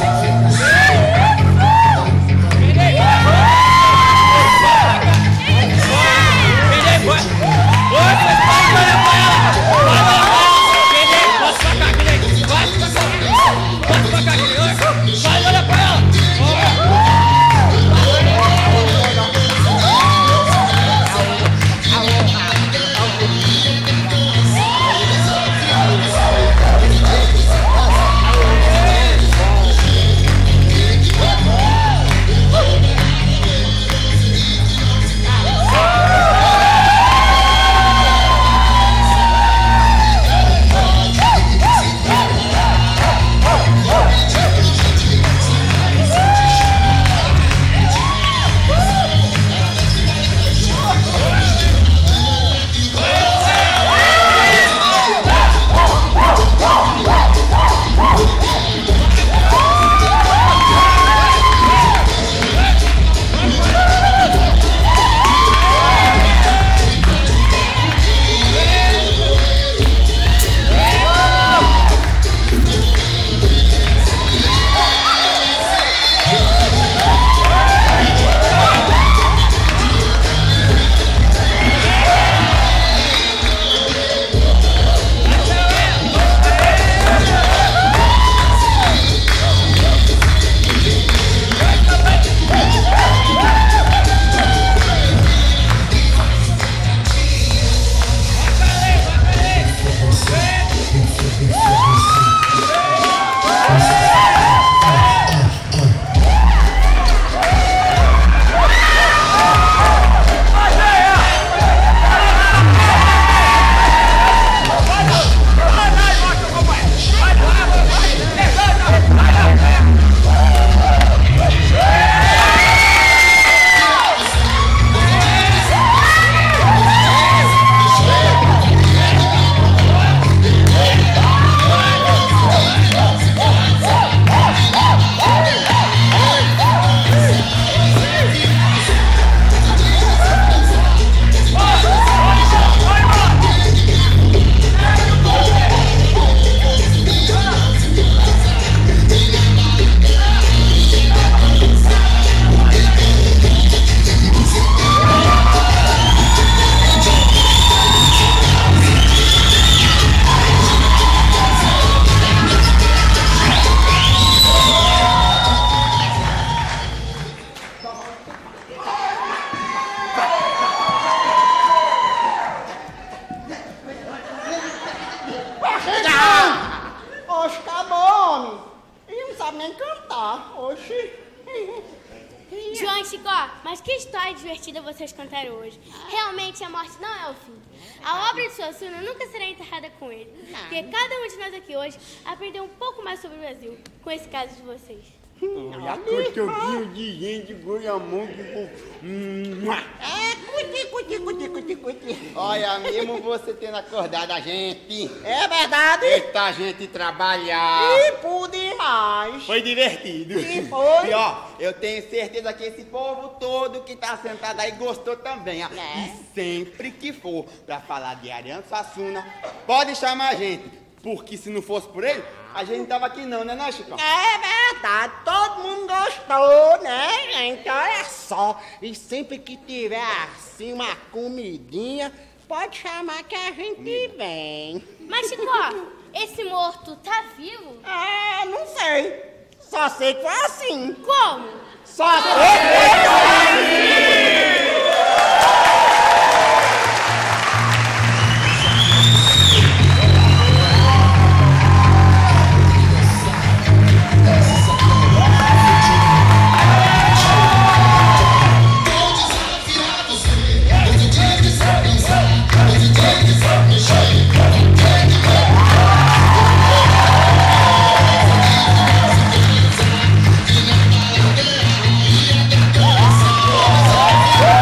João e Chicó, mas que história divertida vocês contaram hoje. Realmente a morte não é o fim. A obra de Suassuna nunca será enterrada com ele. Porque cada um de nós aqui hoje aprendeu um pouco mais sobre o Brasil com esse caso de vocês. Olha, cotovilo de gente, goiamão, Olha, mesmo você tendo acordado a gente. É verdade. Eita, gente trabalhar. E por demais. Foi divertido. E foi. E ó, eu tenho certeza que esse povo todo que tá sentado aí gostou também, ó. E sempre que for pra falar de Ariano Suassuna, pode chamar a gente. Porque se não fosse por ele, a gente tava aqui não, né, Chico? É verdade, todo mundo gostou, né, gente? Olha só, e sempre que tiver assim uma comidinha, pode chamar que a gente vem. Mas, Chicó, esse morto tá vivo? Ah, não sei. Só sei que foi assim. Como? Só sei que foi assim. Oh!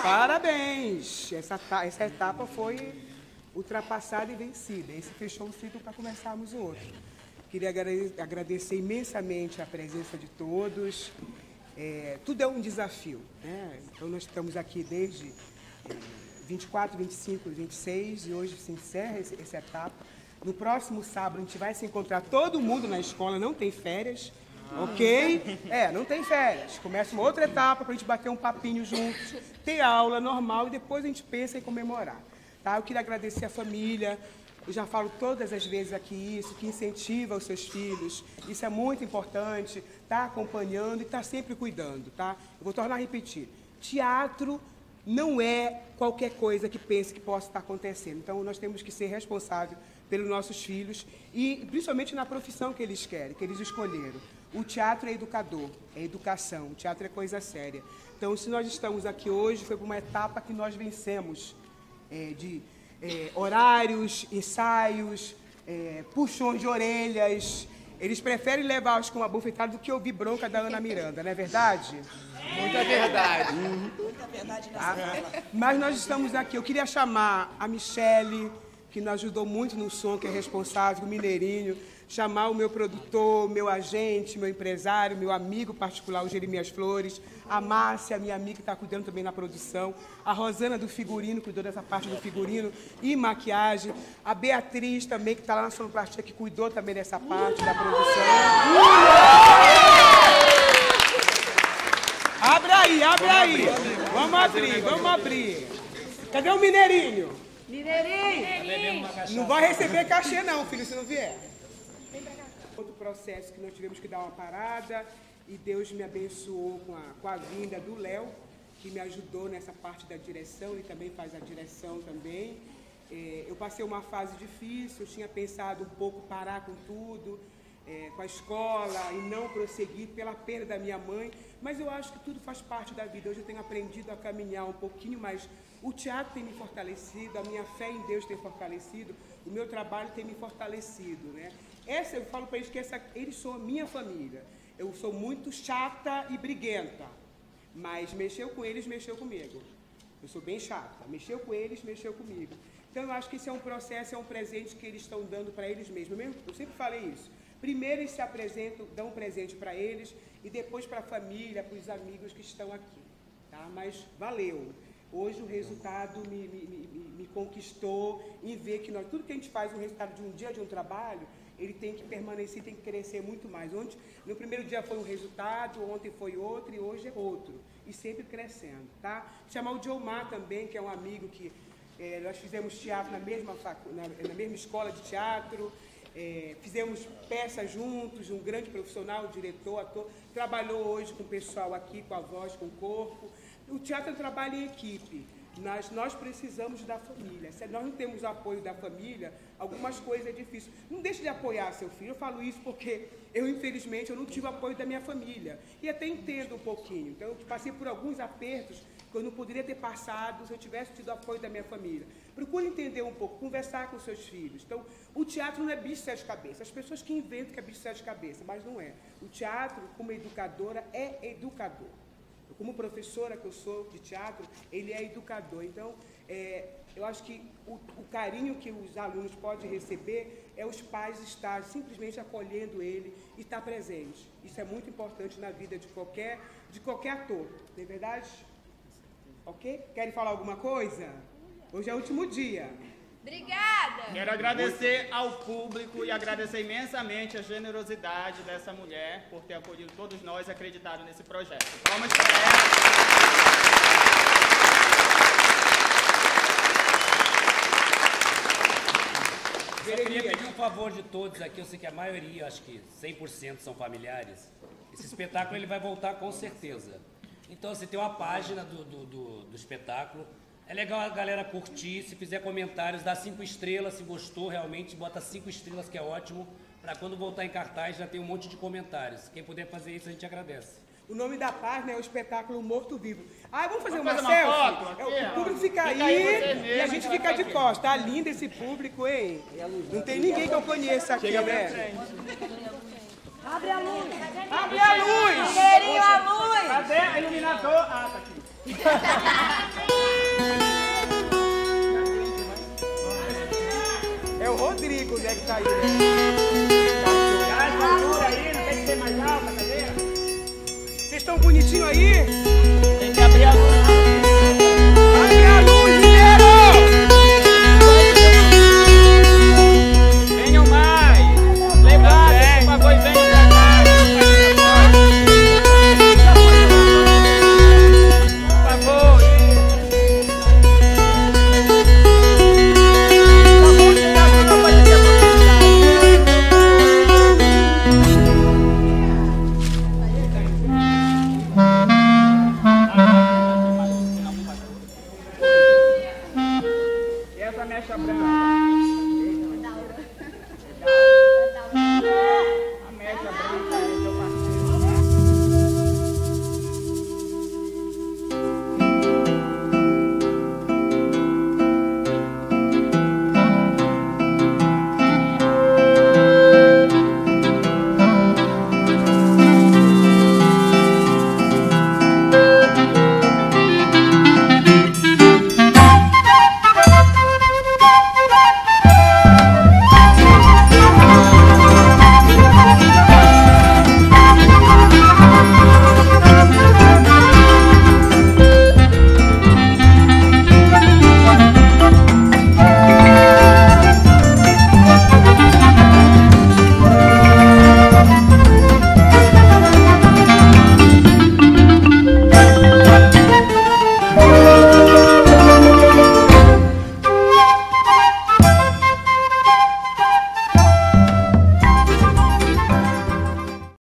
Parabéns! Essa etapa foi ultrapassada e vencida. Esse fechou o ciclo para começarmos o outro. Queria agradecer imensamente a presença de todos. Tudo é um desafio, né? Então, nós estamos aqui desde 24, 25 e 26 e hoje se encerra essa etapa. No próximo sábado, a gente vai se encontrar todo mundo na escola, não tem férias, ok? Não tem férias. Começa uma outra etapa para a gente bater um papinho juntos, ter aula normal e depois a gente pensa em comemorar. Tá? Eu queria agradecer a família. Eu já falo todas as vezes aqui isso, que incentiva os seus filhos. Isso é muito importante, tá acompanhando e tá sempre cuidando, tá? Eu vou tornar a repetir. Teatro não é qualquer coisa que pense que possa estar acontecendo. Então, nós temos que ser responsáveis pelos nossos filhos e principalmente na profissão que eles querem, que eles escolheram. O teatro é educador, é educação, o teatro é coisa séria. Então, se nós estamos aqui hoje, foi por uma etapa que nós vencemos horários, ensaios, puxões de orelhas. Eles preferem levar com uma bufetada do que ouvir bronca da Ana Miranda, não é verdade? Muita verdade. Muita verdade nessa fala. Mas nós estamos aqui. Eu queria chamar a Michele, que nos ajudou muito no som, que é responsável, o Mineirinho, chamar o meu produtor, meu agente, meu empresário, meu amigo particular, o Jeremias Flores, a Márcia, minha amiga, que está cuidando também na produção, a Rosana do figurino, cuidou dessa parte do figurino e maquiagem, a Beatriz também, que está lá na sonoplastia, que cuidou também dessa parte da produção. Abre aí. Vamos abrir. Cadê o Mineirinho? Mineirinho! Não vai receber cachê não, filho, se não vier. Outro processo que nós tivemos que dar uma parada e Deus me abençoou com a vinda do Léo, que me ajudou nessa parte da direção, ele também faz a direção também. Eu passei uma fase difícil, eu tinha pensado um pouco parar com tudo, com a escola e não prosseguir pela perda da minha mãe, mas eu acho que tudo faz parte da vida. Hoje eu tenho aprendido a caminhar um pouquinho mais. O teatro tem me fortalecido, a minha fé em Deus tem fortalecido, o meu trabalho tem me fortalecido, né? Eu falo para eles que eles são a minha família. Eu sou muito chata e briguenta, mas mexeu com eles, mexeu comigo. Eu sou bem chata, mexeu com eles, mexeu comigo. Então eu acho que isso é um processo, é um presente que eles estão dando para eles mesmos. Eu sempre falei isso. Primeiro eles se apresentam, dão um presente para eles e depois para a família, para os amigos que estão aqui, tá? Mas valeu. Hoje o resultado me conquistou em ver que tudo que a gente faz, o resultado de um dia de um trabalho, ele tem que permanecer, tem que crescer muito mais. Ontem, no primeiro dia foi um resultado, ontem foi outro e hoje é outro. E sempre crescendo, tá? Chamar o Diomar também, que é um amigo que nós fizemos teatro na mesma escola de teatro, fizemos peças juntos, um grande profissional, diretor, ator, trabalhou hoje com o pessoal aqui, com a voz, com o corpo. O teatro é um trabalho em equipe. Nós precisamos da família. Se nós não temos o apoio da família, algumas coisas é difícil. Não deixe de apoiar seu filho. Eu falo isso porque infelizmente, não tive o apoio da minha família. E até entendo um pouquinho. Então, eu passei por alguns apertos que eu não poderia ter passado se eu tivesse tido o apoio da minha família. Procure entender um pouco, conversar com seus filhos. Então, o teatro não é bicho de sete cabeças. As pessoas que inventam que é bicho de sete cabeças, mas não é. O teatro, como educadora, é educador. Como professora que eu sou de teatro, ele é educador. Então, eu acho que o carinho que os alunos podem receber é os pais estar simplesmente acolhendo ele e estar presente. Isso é muito importante na vida de qualquer ator, não é verdade? Ok? Querem falar alguma coisa? Hoje é o último dia. Obrigada! Quero agradecer ao público e agradecer imensamente a generosidade dessa mulher por ter acolhido todos nós e acreditado nesse projeto. Palmas para ela. Eu queria pedir um favor de todos aqui, eu sei que a maioria, acho que 100% são familiares. Esse espetáculo ele vai voltar com certeza. Então, você tem uma página do espetáculo. É legal a galera curtir, se fizer comentários, dá 5 estrelas, se gostou realmente, bota 5 estrelas, que é ótimo, para quando voltar em cartaz já tem um monte de comentários. Quem puder fazer isso, a gente agradece. O nome da página é o espetáculo Morto Vivo. Vamos fazer uma selfie? Foto, o público fica aí e a gente fica de costas. Tá lindo esse público, hein? Não tem ninguém que eu conheça aqui, né? Abre a luz! Abre a luz! Mineirinho, a luz! Cadê a iluminador? Tá aqui. diga onde é que tá aí, né? Dá essa altura aí, não tem que ser mais alta a cadeira. Vocês estão bonitinhos aí? Tem que abrir a luz.